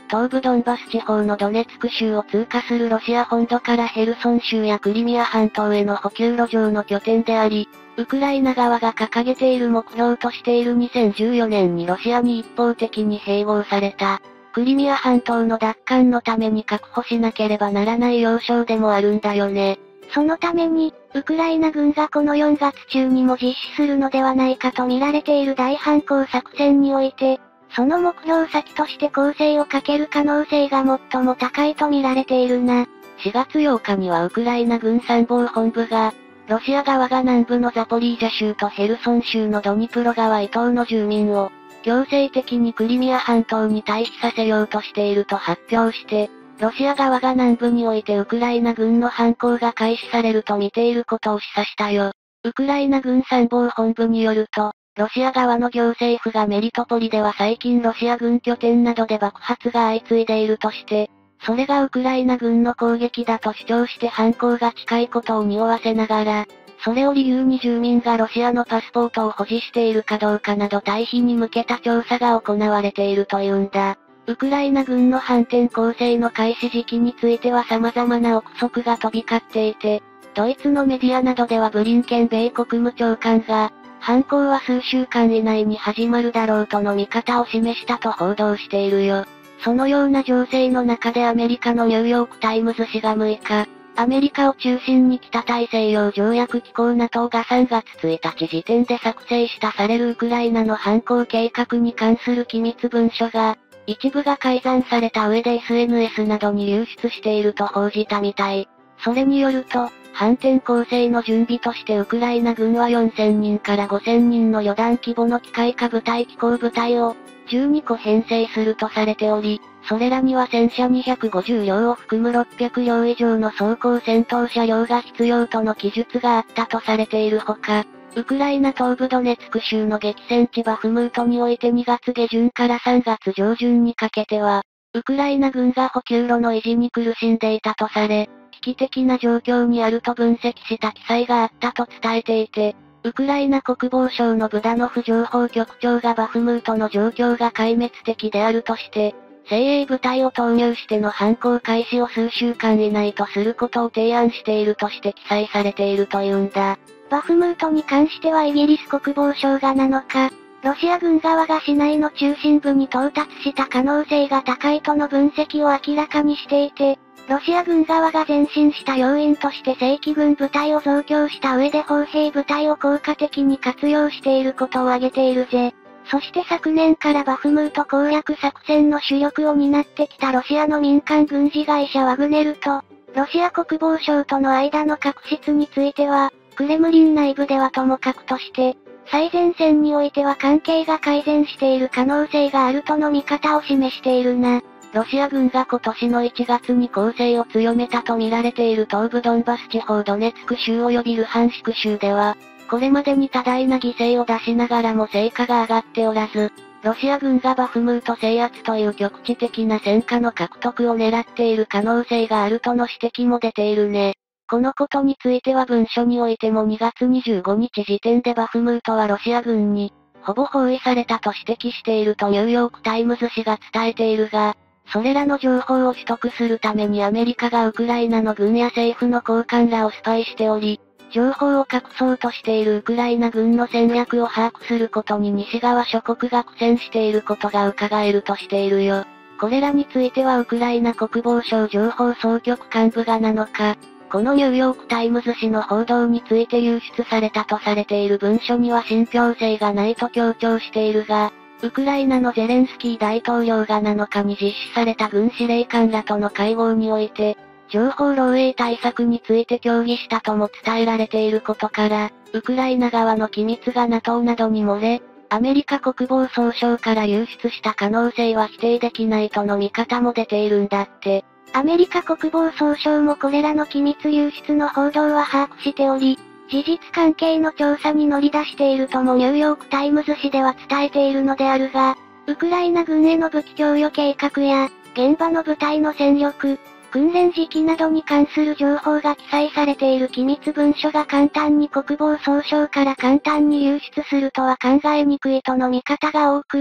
東部ドンバス地方のドネツク州を通過するロシア本土からヘルソン州やクリミア半島への補給路上の拠点であり、ウクライナ側が掲げている目標としているにせんじゅうよねんにロシアに一方的に併合された、クリミア半島の奪還のために確保しなければならない要衝でもあるんだよね。 そのために、ウクライナ軍がこのよんがつ中にも実施するのではないかと見られている大反攻作戦において、その目標先として攻勢をかける可能性が最も高いと見られているな。 しがつようかにはウクライナ軍参謀本部が、ロシア側が南部のザポリージャ州とヘルソン州のドニプロ川以東の住民を、強制的にクリミア半島に退避させようとしていると発表して、ロシア側が南部においてウクライナ軍の反攻が開始されると見ていることを示唆したよ。ウクライナ軍参謀本部によると、ロシア側の行政府がメリトポリでは最近ロシア軍拠点などで爆発が相次いでいるとして、それがウクライナ軍の攻撃だと主張して反攻が近いことを匂わせながら、それを理由に住民がロシアのパスポートを保持しているかどうかなど退避に向けた調査が行われているというんだ。ウクライナ軍の反転攻勢の開始時期については様々な憶測が飛び交っていて、ドイツのメディアなどではブリンケン米国務長官が、反攻は数週間以内に始まるだろうとの見方を示したと報道しているよ。そのような情勢の中でアメリカのニューヨークタイムズ紙がむいか、アメリカを中心に北大西洋条約機構 ナトー がさんがつついたち時点で作成したされるウクライナの反攻計画に関する機密文書が、一部が改ざんされた上で エスエヌエス などに流出していると報じたみたい。それによると、反転攻勢の準備としてウクライナ軍はよんせんにんからごせんにんの旅団規模の機械化部隊機構部隊をじゅうにこ編成するとされており、それらには戦車にひゃくごじゅうりょうを含むろっぴゃくりょう以上の装甲戦闘車両が必要との記述があったとされているほか、ウクライナ東部ドネツク州の激戦地バフムートにおいてにがつげじゅんからさんがつじょうじゅんにかけては、ウクライナ軍が補給路の維持に苦しんでいたとされ、危機的な状況にあると分析した記載があったと伝えていて、ウクライナ国防省のブダノフ情報局長がバフムートの状況が壊滅的であるとして、精鋭部隊を投入しての反攻開始を数週間以内とすることを提案しているとして記載されているというんだ。 バフムートに関してはイギリス国防省がなのか、ロシア軍側が市内の中心部に到達した可能性が高いとの分析を明らかにしていて、ロシア軍側が前進した要因として正規軍部隊を増強した上で砲兵部隊を効果的に活用していることを挙げているぜ。そして昨年からバフムート攻略作戦の主力を担ってきたロシアの民間軍事会社ワグネルと、ロシア国防省との間の確執については、クレムリン内部ではともかくとして、最前線においては関係が改善している可能性があるとの見方を示しているな。 ロシア軍が今年のいちがつに攻勢を強めたと見られている東部ドンバス地方ドネツク州及びルハンシク州では、これまでに多大な犠牲を出しながらも成果が上がっておらず、ロシア軍がバフムート制圧という局地的な戦果の獲得を狙っている可能性があるとの指摘も出ているね。このことについては文書においてもにがつにじゅうごにち時点でバフムートはロシア軍に、ほぼ包囲されたと指摘しているとニューヨークタイムズ紙が伝えているが、それらの情報を取得するためにアメリカがウクライナの軍や政府の高官らをスパイしており、情報を隠そうとしているウクライナ軍の戦略を把握することに西側諸国が苦戦していることが伺えるとしているよ。これらについてはウクライナ国防省情報総局幹部がなのか、このニューヨークタイムズ紙の報道について流出されたとされている文書には信憑性がないと強調しているが、ウクライナのゼレンスキー大統領がなのかに実施された軍司令官らとの会合において、情報漏洩対策について協議したとも伝えられていることから、ウクライナ側の機密が ナトー などに漏れ、アメリカ国防総省から流出した可能性は否定できないとの見方も出ているんだって。 アメリカ国防総省もこれらの機密流出の報道は把握しており、事実関係の調査に乗り出しているともニューヨークタイムズ紙では伝えているのであるが、ウクライナ軍への武器供与計画や、現場の部隊の戦力、訓練時期などに関する情報が記載されている機密文書が簡単に国防総省から簡単に流出するとは考えにくいとの見方が多く、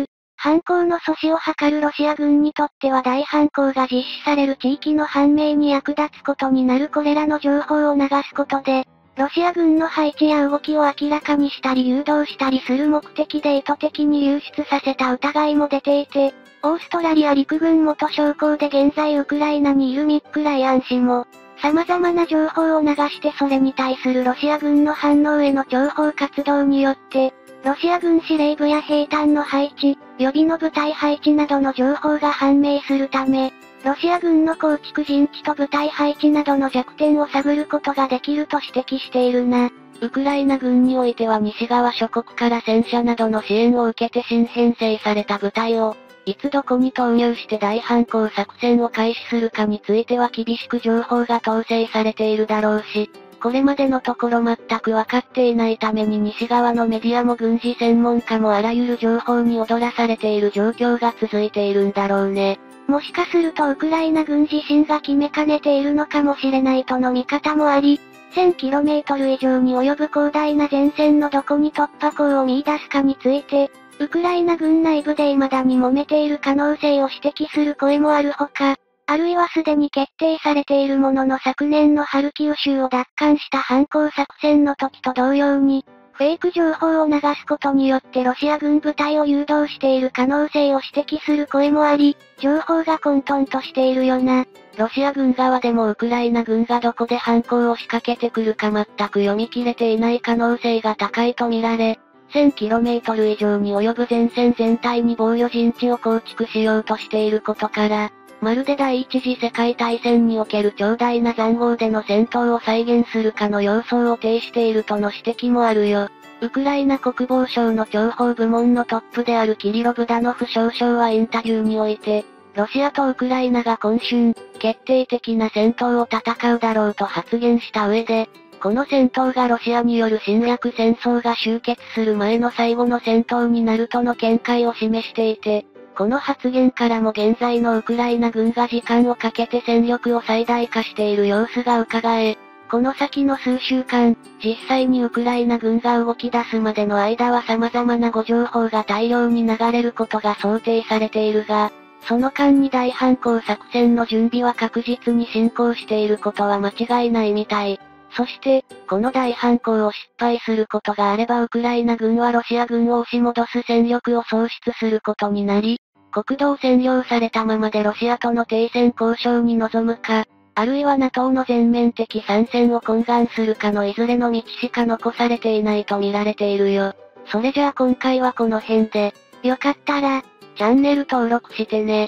反攻の阻止を図るロシア軍にとっては大反攻が実施される地域の判明に役立つことになるこれらの情報を流すことで、ロシア軍の配置や動きを明らかにしたり誘導したりする目的で意図的に流出させた疑いも出ていて、オーストラリア陸軍元将校で現在ウクライナにいるミック・ライアン氏も、様々な情報を流してそれに対するロシア軍の反応への諜報活動によって、ロシア軍司令部や兵隊の配置、予備の部隊配置などの情報が判明するため、ロシア軍の構築陣地と部隊配置などの弱点を探ることができると指摘しているな。 ウクライナ軍においては西側諸国から戦車などの支援を受けて新編成された部隊を、いつどこに投入して大反攻作戦を開始するかについては厳しく情報が統制されているだろうし、これまでのところ全くわかっていないために西側のメディアも軍事専門家もあらゆる情報に踊らされている状況が続いているんだろうね。 もしかするとウクライナ軍自身が決めかねているのかもしれないとの見方もあり、せんキロメートル 以上に及ぶ広大な前線のどこに突破口を見出すかについて、ウクライナ軍内部で未だに揉めている可能性を指摘する声もあるほか、あるいはすでに決定されているものの昨年のハルキウ州を奪還した反攻作戦の時と同様に、フェイク情報を流すことによってロシア軍部隊を誘導している可能性を指摘する声もあり、情報が混沌としているよな。 ロシア軍側でもウクライナ軍がどこで反攻を仕掛けてくるか全く読み切れていない可能性が高いと見られ、せんキロメートル 以上に及ぶ前線全体に防御陣地を構築しようとしていることから、まるで第一次世界大戦における強大な塹壕での戦闘を再現するかの様相を呈しているとの指摘もあるよ。ウクライナ国防省の諜報部門のトップであるキリロブダノフ少将はインタビューにおいて、ロシアとウクライナが今春、決定的な戦闘を戦うだろうと発言した上で、この戦闘がロシアによる侵略戦争が終結する前の最後の戦闘になるとの見解を示していて、この発言からも現在のウクライナ軍が時間をかけて戦力を最大化している様子が伺え、この先の数週間、実際にウクライナ軍が動き出すまでの間は様々な誤情報が大量に流れることが想定されているが、その間に大反攻作戦の準備は確実に進行していることは間違いないみたい。そして、この大反攻を失敗することがあればウクライナ軍はロシア軍を押し戻す戦力を喪失することになり、国土を占領されたままでロシアとの停戦交渉に臨むか、あるいは ナトー の全面的参戦を懇願するかのいずれの道しか残されていないと見られているよ。それじゃあ今回はこの辺で、 よかったら、 チャンネル登録してね。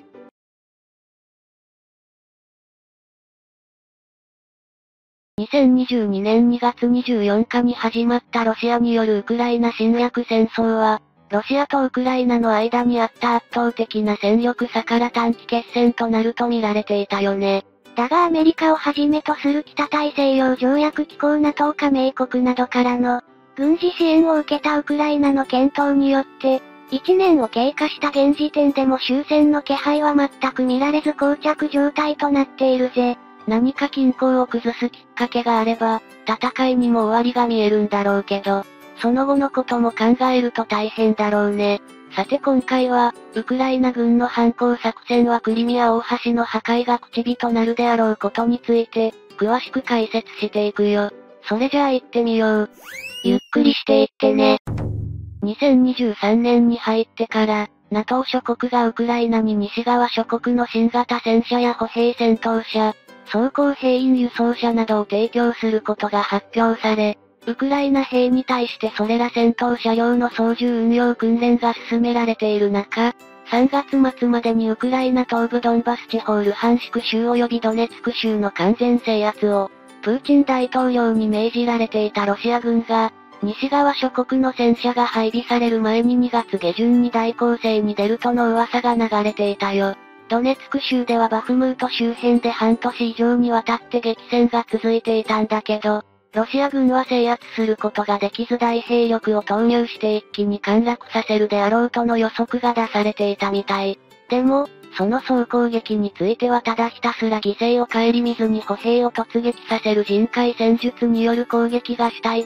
にせんにじゅうにねんにがつにじゅうよっかに始まったロシアによるウクライナ侵略戦争は、ロシアとウクライナの間にあった圧倒的な戦力差から短期決戦となると見られていたよね。 だがアメリカをはじめとする北大西洋条約機構 ナトー 加盟国などからの軍事支援を受けたウクライナの検討によって、いちねんを経過した現時点でも終戦の気配は全く見られず膠着状態となっているぜ。 何か均衡を崩すきっかけがあれば、戦いにも終わりが見えるんだろうけど、その後のことも考えると大変だろうね。さて今回は、ウクライナ軍の反攻作戦はクリミア大橋の破壊が口火となるであろうことについて、詳しく解説していくよ。それじゃあ行ってみよう。ゆっくりしていってね。にせんにじゅうさんねんに入ってから、ナトー 諸国がウクライナに西側諸国の新型戦車や歩兵戦闘車、装甲兵員輸送車などを提供することが発表され、ウクライナ兵に対してそれら戦闘車両の操縦運用訓練が進められている中、さんがつまつまでにウクライナ東部ドンバス地方ルハンシク州及びドネツク州の完全制圧を、プーチン大統領に命じられていたロシア軍が、西側諸国の戦車が配備される前ににがつげじゅんに大攻勢に出るとの噂が流れていたよ。ドネツク州ではバフムート周辺で半年以上にわたって激戦が続いていたんだけど、ロシア軍は制圧することができず大兵力を投入して一気に陥落させるであろうとの予測が出されていたみたい。でも、その総攻撃についてはただひたすら犠牲を顧みずに歩兵を突撃させる人海戦術による攻撃が主体で、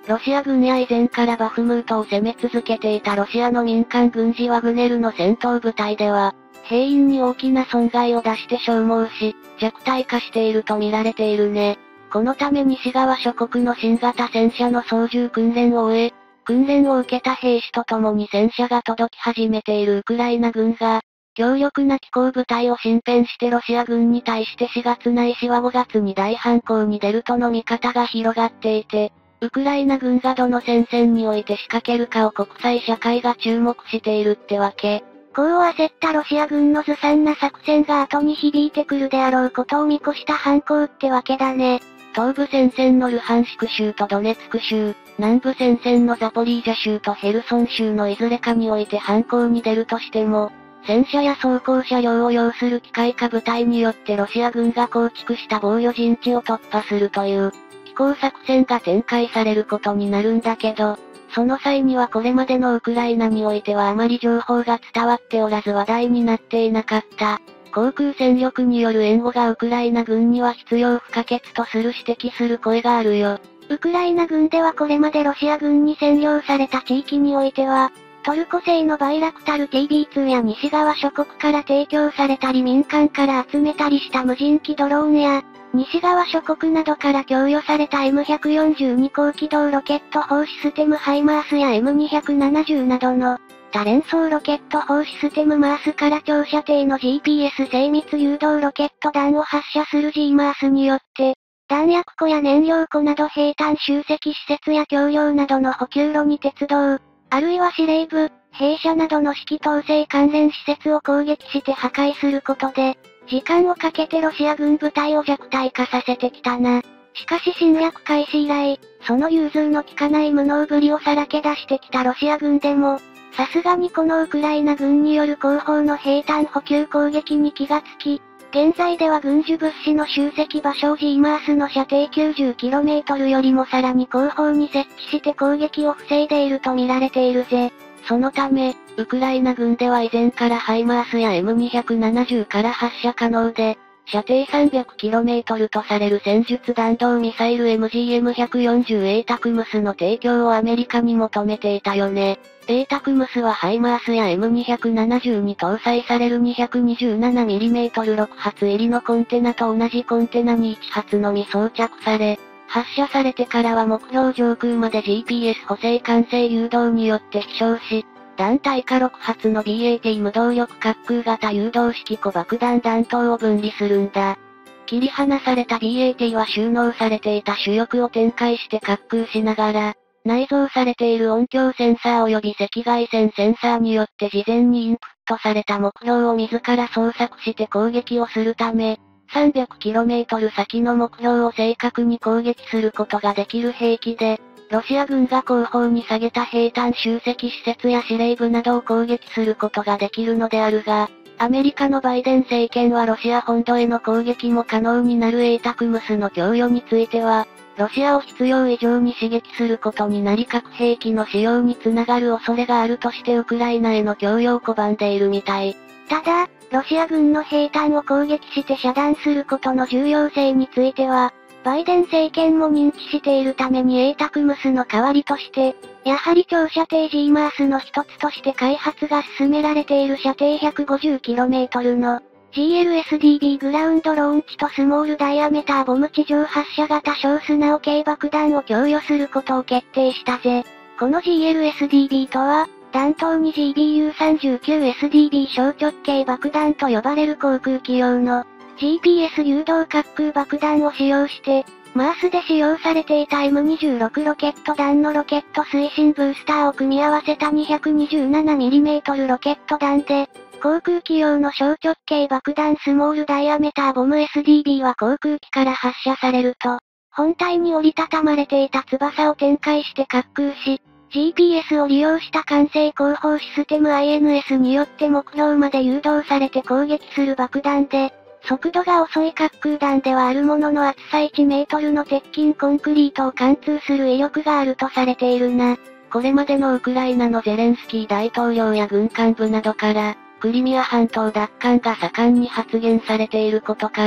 ロシア軍や以前からバフムートを攻め続けていたロシアの民間軍事ワグネルの戦闘部隊では、兵員に大きな損害を出して消耗し、弱体化していると見られているね。このため西側諸国の新型戦車の操縦訓練を終え、訓練を受けた兵士と共に戦車が届き始めているウクライナ軍が、強力な機甲部隊を進編してロシア軍に対してしがつないしはごがつに大反攻に出るとの見方が広がっていて、ウクライナ軍がどの戦線において仕掛けるかを国際社会が注目しているってわけ。 こう焦ったロシア軍のずさんな作戦が後に響いてくるであろうことを見越した反攻ってわけだね。 東部戦線のルハンシク州とドネツク州、南部戦線のザポリージャ州とヘルソン州のいずれかにおいて反攻に出るとしても、戦車や装甲車両を要する機械化部隊によってロシア軍が構築した防御陣地を突破するという、機甲作戦が展開されることになるんだけど、その際にはこれまでのウクライナにおいてはあまり情報が伝わっておらず話題になっていなかった。航空戦力による援護がウクライナ軍には必要不可欠とする指摘する声があるよ。 ウクライナ軍ではこれまでロシア軍に占領された地域においては、トルコ製のバイラクタル ティービーツー や西側諸国から提供されたり民間から集めたりした無人機ドローンや、西側諸国などから供与された エムひゃくよんじゅうに 高機動ロケット砲システムハイマースや エムにひゃくななじゅう などの多連装ロケット砲システムマースから長射程の ジーピーエス 精密誘導ロケット弾を発射する ジーマースによって、弾薬庫や燃料庫など兵站集積施設や橋梁などの補給路に鉄道、あるいは司令部、兵舎などの指揮統制関連施設を攻撃して破壊することで、時間をかけてロシア軍部隊を弱体化させてきたな。しかし侵略開始以来、その融通の利かない無能ぶりをさらけ出してきたロシア軍でも、さすがにこのウクライナ軍による後方の兵站補給攻撃に気がつき、現在では軍需物資の集積場所を ジーマース の射程 きゅうじゅうキロメートル よりもさらに後方に設置して攻撃を防いでいると見られているぜ。 そのため、ウクライナ軍では以前からハイマースや エムにひゃくななじゅう から発射可能で、射程 さんびゃくキロメートル とされる戦術弾道ミサイル エムジーエムひゃくよんじゅうエータクムス の提供をアメリカに求めていたよね。エータクムス はハイマースや エムにひゃくななじゅう に搭載される にひゃくにじゅうななミリメートルろく 発入りのコンテナと同じコンテナにいち発のみ装着され、発射されてからは目標上空まで ジーピーエス 補正管制誘導によって飛翔し、弾体下ろく発の ビーエーティー 無動力滑空型誘導式小爆弾弾頭を分離するんだ。切り離された ビーエーティー は収納されていた主翼を展開して滑空しながら、内蔵されている音響センサー及び赤外線センサーによって事前にインプットされた目標を自ら操作して攻撃をするため、さんびゃくキロメートル 先の目標を正確に攻撃することができる兵器で、ロシア軍が後方に下げた兵站集積施設や司令部などを攻撃することができるのであるが、アメリカのバイデン政権はロシア本土への攻撃も可能になるエータクムスの供与については、ロシアを必要以上に刺激することになり核兵器の使用につながる恐れがあるとしてウクライナへの供与を拒んでいるみたい。 ただ、ロシア軍の兵站を攻撃して遮断することの重要性については、バイデン政権も認知しているためにエータクムスの代わりとして、やはり長射程 ジーマース の一つとして開発が進められている射程 ひゃくごじゅうキロメートル の ジーエルエスディービー グラウンドローンチとスモールダイアメターボム地上発射型小砂尾系爆弾を供与することを決定したぜ。この ジーエルエスディービー とは、弾頭に ジービーユーさんじゅうきゅうエスディービー 小直径爆弾と呼ばれる航空機用の ジーピーエス 誘導滑空爆弾を使用して、マースで使用されていた エムにじゅうろく ロケット弾のロケット推進ブースターを組み合わせた にひゃくにじゅうななミリメートル ロケット弾で、航空機用の小直径爆弾スモールダイアメターボム エスディービー は航空機から発射されると、本体に折りたたまれていた翼を展開して滑空し、ジーピーエス を利用した管制後方システム アイエヌエス によって目標まで誘導されて攻撃する爆弾で、速度が遅い滑空弾ではあるものの厚さいちメートルの鉄筋コンクリートを貫通する威力があるとされているな。 これまでのウクライナのゼレンスキー大統領や軍幹部などから、クリミア半島奪還が盛んに発言されていることから、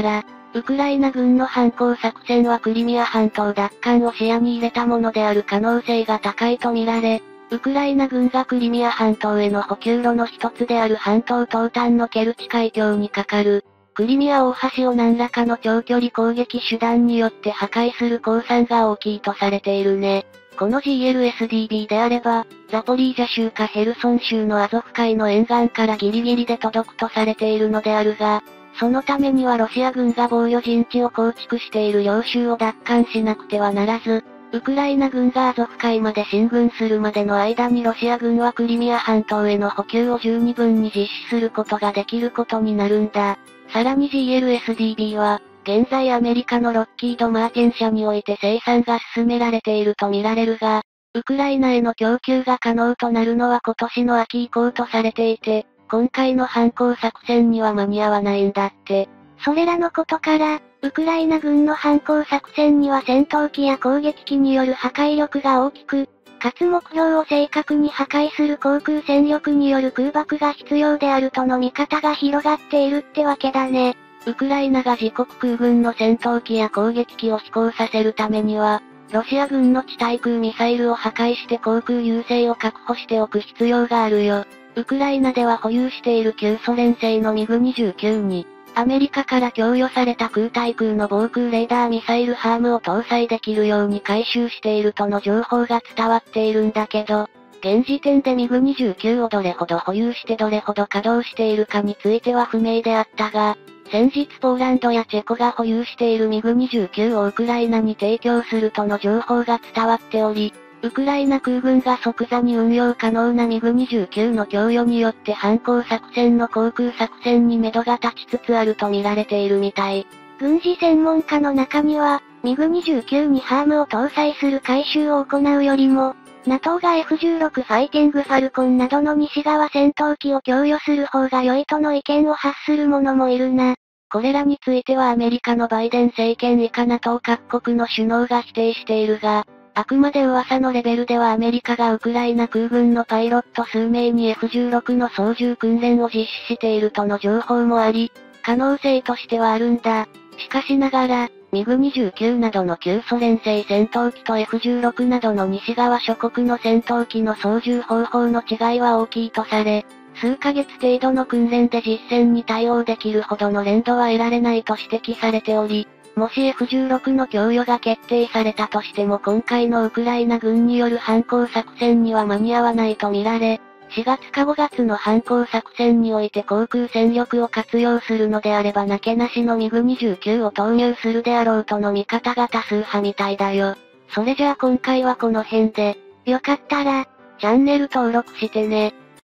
ウクライナ軍の反攻作戦はクリミア半島奪還を視野に入れたものである可能性が高いとみられ、ウクライナ軍がクリミア半島への補給路の一つである半島東端のケルチ海峡に架かる、クリミア大橋を何らかの長距離攻撃手段によって破壊する公算が大きいとされているね。この ジーエルエスディービー であれば、ザポリージャ州かヘルソン州のアゾフ海の沿岸からギリギリで届くとされているのであるが、そのためにはロシア軍が防御陣地を構築している領州を奪還しなくてはならず、ウクライナ軍がアゾフ海まで進軍するまでの間にロシア軍はクリミア半島への補給を十二分に実施することができることになるんだ。さらに ジーエルエスディービー は、現在アメリカのロッキード・マーティン社において生産が進められていると見られるが、ウクライナへの供給が可能となるのは今年の秋以降とされていて、今回の反攻作戦には間に合わないんだって。 それらのことから、ウクライナ軍の反攻作戦には戦闘機や攻撃機による破壊力が大きく、かつ目標を正確に破壊する航空戦力による空爆が必要であるとの見方が広がっているってわけだね。 ウクライナが自国空軍の戦闘機や攻撃機を飛行させるためには、ロシア軍の地対空ミサイルを破壊して航空優勢を確保しておく必要があるよ。ウクライナでは保有している旧ソ連製のミグにじゅうきゅうに、アメリカから供与された空対空の防空レーダーミサイルハームを搭載できるように改修しているとの情報が伝わっているんだけど、現時点でミグにじゅうきゅうをどれほど保有してどれほど稼働しているかについては不明であったが、先日ポーランドやチェコが保有しているミグにじゅうきゅうをウクライナに提供するとの情報が伝わっており、ウクライナ空軍が即座に運用可能なミグにじゅうきゅうの供与によって反攻作戦の航空作戦に目処が立ちつつあると見られているみたい。 軍事専門家の中には、ミグにじゅうきゅうにハームを搭載する改修を行うよりも、NATO が エフじゅうろく ファイティングファルコンなどの西側戦闘機を供与する方が良いとの意見を発する者もいるな。 これらについてはアメリカのバイデン政権以下 NATO 各国の首脳が否定しているが、あくまで噂のレベルではアメリカがウクライナ空軍のパイロット数名に エフじゅうろく の操縦訓練を実施しているとの情報もあり、可能性としてはあるんだ。しかしながら、ミグにじゅうきゅうなどの旧ソ連製戦闘機と エフじゅうろく などの西側諸国の戦闘機の操縦方法の違いは大きいとされ、数ヶ月程度の訓練で実戦に対応できるほどの連度は得られないと指摘されており、もし エフじゅうろく の供与が決定されたとしても今回のウクライナ軍による反攻作戦には間に合わないと見られ、しがつかごがつの反攻作戦において航空戦力を活用するのであればなけなしのミグにじゅうきゅうを投入するであろうとの見方が多数派みたいだよ。それじゃあ今回はこの辺で、 よかったら、 チャンネル登録してね。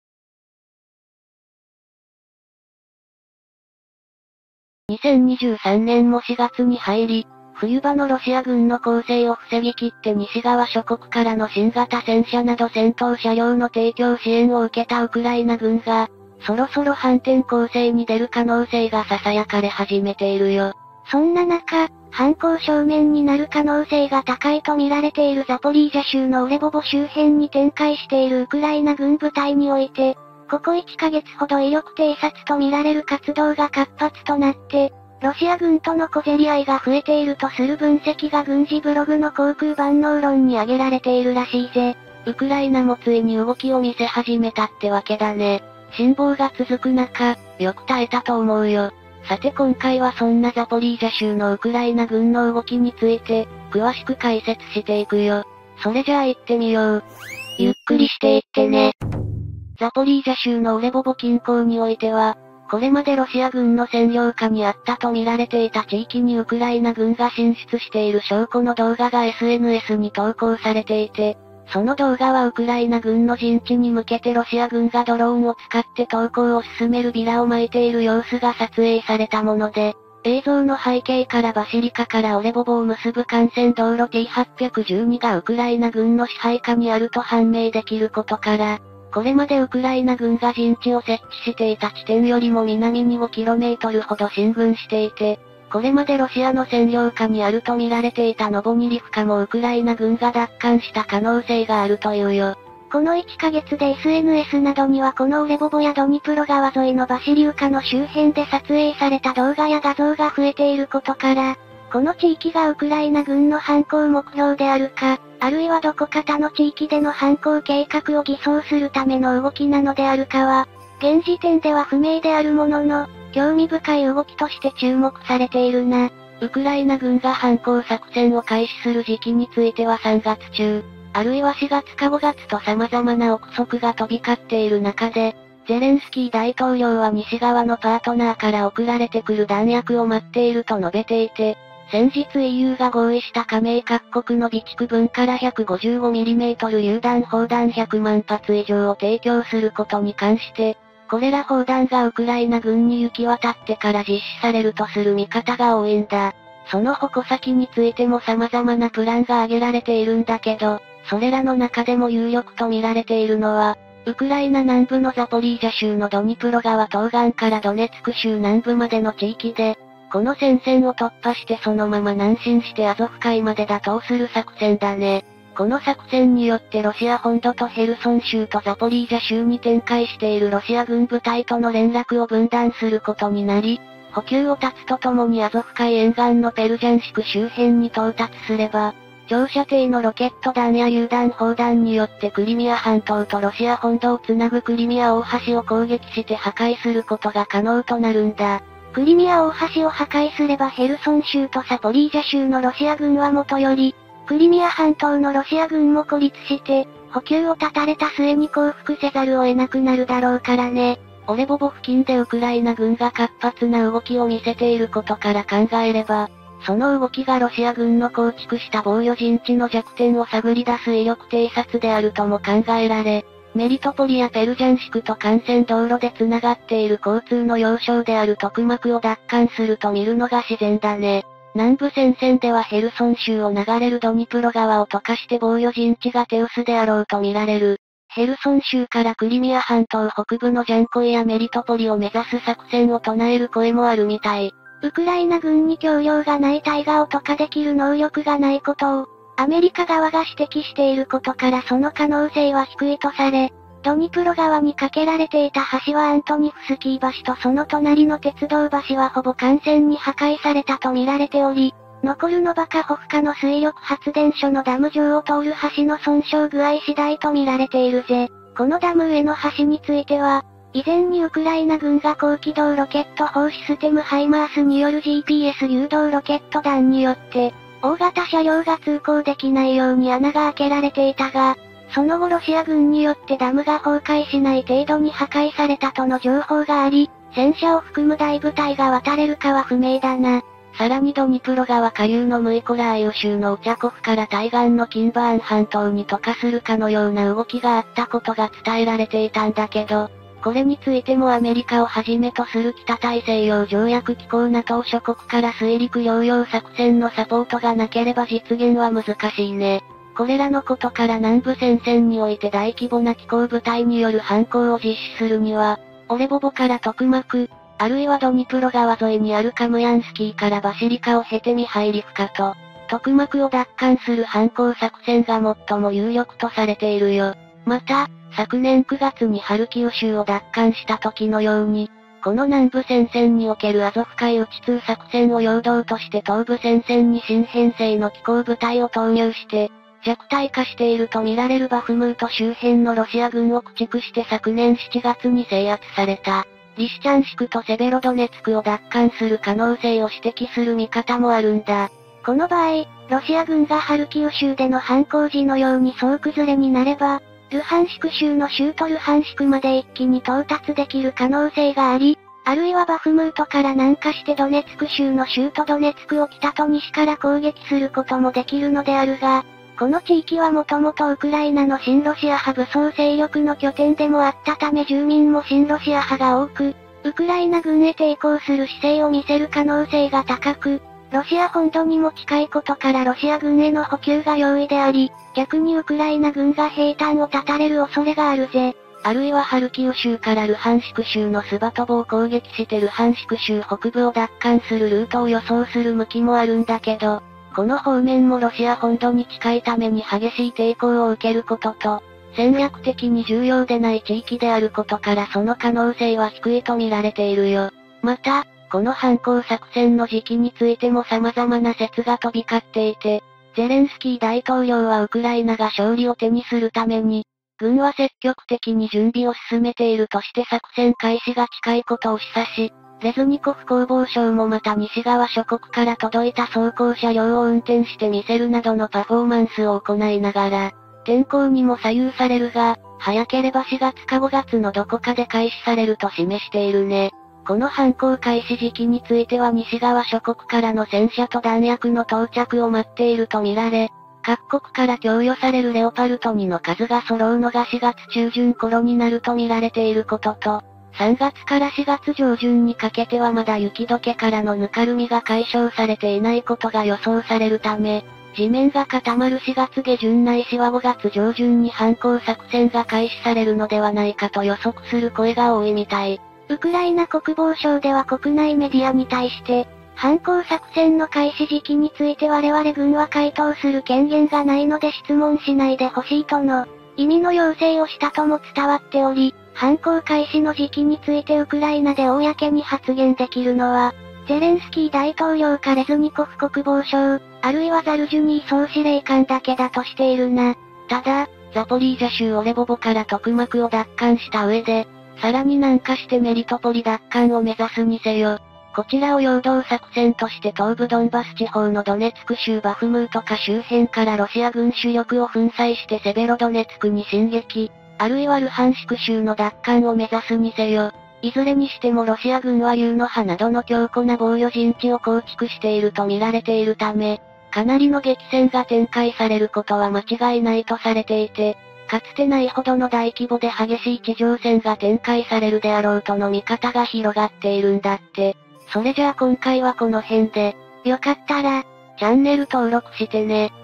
にせんにじゅうさんねんもしがつに入り、冬場のロシア軍の攻勢を防ぎ切って西側諸国からの新型戦車など戦闘車両の提供支援を受けたウクライナ軍が、そろそろ反転攻勢に出る可能性が囁かれ始めているよ。 そんな中、反攻正面になる可能性が高いと見られているザポリージャ州のオレボボ周辺に展開しているウクライナ軍部隊において、ここいっかげつほど威力偵察と見られる活動が活発となって、ロシア軍との小競り合いが増えているとする分析が軍事ブログの航空万能論に挙げられているらしいぜ。 ウクライナもついに動きを見せ始めたってわけだね。辛抱が続く中、よく耐えたと思うよ。さて今回はそんなザポリージャ州のウクライナ軍の動きについて、詳しく解説していくよ。それじゃあ行ってみよう。 ゆっくりしていってね。 ザポリージャ州のオレボボ近郊においては、これまでロシア軍の占領下にあったと見られていた地域にウクライナ軍が進出している証拠の動画が エスエヌエス に投稿されていて、その動画はウクライナ軍の陣地に向けてロシア軍がドローンを使って投降を進めるビラを巻いている様子が撮影されたもので、映像の背景からバシリカからオレボボを結ぶ幹線道路 ティーはちいちに がウクライナ軍の支配下にあると判明できることから、これまでウクライナ軍が陣地を設置していた地点よりも南にごキロメートルほど進軍していて、これまでロシアの占領下にあると見られていたノボニリフカもウクライナ軍が奪還した可能性があるというよ。 このいっかげつで エスエヌエス などにはこのオレボボやドニプロ川沿いのバシリウカの周辺で撮影された動画や画像が増えていることから、この地域がウクライナ軍の反攻目標であるか、あるいはどこか他の地域での反攻計画を偽装するための動きなのであるかは、現時点では不明であるものの、興味深い動きとして注目されているな。 ウクライナ軍が反攻作戦を開始する時期についてはさんがつ中、あるいはしがつかごがつと様々な憶測が飛び交っている中で、ゼレンスキー大統領は西側のパートナーから送られてくる弾薬を待っていると述べていて、先日 イーユー が合意した加盟各国の備蓄分から ひゃくごじゅうごミリメートル 榴弾砲弾ひゃくまんぱつ以上を提供することに関して、これら砲弾がウクライナ軍に行き渡ってから実施されるとする見方が多いんだ。その矛先についても様々なプランが挙げられているんだけど、それらの中でも有力と見られているのは、ウクライナ南部のザポリージャ州のドニプロ川東岸からドネツク州南部までの地域で、この戦線を突破してそのまま南進してアゾフ海まで打倒する作戦だね。この作戦によってロシア本土とヘルソン州とザポリージャ州に展開しているロシア軍部隊との連絡を分断することになり、補給を断つとともにアゾフ海沿岸のペルジャンシク周辺に到達すれば、長射程のロケット弾や榴弾砲弾によってクリミア半島とロシア本土をつなぐクリミア大橋を攻撃して破壊することが可能となるんだ。 クリミア大橋を破壊すればヘルソン州とザポリージャ州のロシア軍はもとより、クリミア半島のロシア軍も孤立して、補給を断たれた末に降伏せざるを得なくなるだろうからね。 オレボボ付近でウクライナ軍が活発な動きを見せていることから考えれば、その動きがロシア軍の構築した防御陣地の弱点を探り出す威力偵察であるとも考えられ、メリトポリやペルジャンシクと幹線道路で繋がっている交通の要衝であるトクマクを奪還すると見るのが自然だね。南部戦線ではヘルソン州を流れるドニプロ川を溶かして防御陣地が手薄であろうと見られる。ヘルソン州からクリミア半島北部のジャンコイやメリトポリを目指す作戦を唱える声もあるみたい。 ウクライナ軍に供用がない対岸を突破できる能力がないことを、アメリカ側が指摘していることからその可能性は低いとされ、ドニプロ川に架けられていた橋はアントニフスキー橋とその隣の鉄道橋はほぼ完全に破壊されたと見られており、残るノバカホフカの水力発電所のダム上を通る橋の損傷具合次第と見られているぜ。このダム上の橋については、以前にウクライナ軍が高機動ロケット砲システムハイマースによる ジーピーエス 誘導ロケット弾によって、大型車両が通行できないように穴が開けられていたが、その後ロシア軍によってダムが崩壊しない程度に破壊されたとの情報があり、戦車を含む大部隊が渡れるかは不明だな。 さらにドニプロ川下流のムイコラーイウ州のウチャコフから対岸のキンバーン半島に溶かするかのような動きがあったことが伝えられていたんだけど、これについてもアメリカをはじめとする北大西洋条約機構 ナトー 諸国から水陸両用作戦のサポートがなければ実現は難しいね。これらのことから南部戦線において大規模な機構部隊による反攻を実施するには、オレボボからトクマク、あるいはドニプロ川沿いにあるカムヤンスキーからバシリカを経てミハイリフカと、トクマクを奪還する反攻作戦が最も有力とされているよ。また、昨年くがつにハルキウ州を奪還した時のように、この南部戦線におけるアゾフ海内通作戦を陽動として東部戦線に新編成の機構部隊を投入して、弱体化していると見られるバフムート周辺のロシア軍を駆逐して昨年しちがつに制圧された、リシチャンシクとセベロドネツクを奪還する可能性を指摘する見方もあるんだ。 この場合、ロシア軍がハルキウ州での反攻時のように総崩れになれば、ルハンシク州の州都ルハンシクまで一気に到達できる可能性があり、あるいはバフムートから南下してドネツク州の州都ドネツクを北と西から攻撃することもできるのであるが、この地域はもともとウクライナの親ロシア派武装勢力の拠点でもあったため住民も親ロシア派が多く、ウクライナ軍へ抵抗する姿勢を見せる可能性が高く、ロシア本土にも近いことからロシア軍への補給が容易であり、逆にウクライナ軍が兵站を断たれる恐れがあるぜ。 あるいはハルキウ州からルハンシク州のスバトボを攻撃してルハンシク州北部を奪還するルートを予想する向きもあるんだけど、この方面もロシア本土に近いために激しい抵抗を受けることと、 戦略的に重要でない地域であることからその可能性は低いと見られているよ。また、この反攻作戦の時期についても様々な説が飛び交っていて、ゼレンスキー大統領はウクライナが勝利を手にするために、軍は積極的に準備を進めているとして作戦開始が近いことを示唆し、レズニコフ国防相もまた西側諸国から届いた装甲車両を運転してみせるなどのパフォーマンスを行いながら、天候にも左右されるが、早ければしがつかごがつのどこかで開始されると示しているね。この反攻開始時期については西側諸国からの戦車と弾薬の到着を待っていると見られ、各国から供与されるレオパルトにの数が揃うのがしがつ中旬頃になると見られていることと、さんがつからしがつ上旬にかけてはまだ雪解けからのぬかるみが解消されていないことが予想されるため、地面が固まるしがつ下旬ないしはごがつ上旬に反攻作戦が開始されるのではないかと予測する声が多いみたい。 ウクライナ国防省では国内メディアに対して、反攻作戦の開始時期について我々軍は回答する権限がないので質問しないでほしいとの意味の要請をしたとも伝わっており、反攻開始の時期についてウクライナで公に発言できるのは、ゼレンスキー大統領かレズニコフ国防相、あるいはザルジュニー総司令官だけだとしているな。 ただ、ザポリージャ州オレボボからトクマクを奪還した上で、さらに南下してメリトポリ奪還を目指すにせよ。こちらを陽動作戦として東部ドンバス地方のドネツク州バフムートか周辺からロシア軍主力を粉砕してセベロドネツクに進撃、あるいはルハンシク州の奪還を目指すにせよ。いずれにしてもロシア軍は竜の歯などの強固な防御陣地を構築していると見られているため、かなりの激戦が展開されることは間違いないとされていて、かつてないほどの大規模で激しい地上戦が展開されるであろうとの見方が広がっているんだって。それじゃあ今回はこの辺で、 よかったら、 チャンネル登録してね。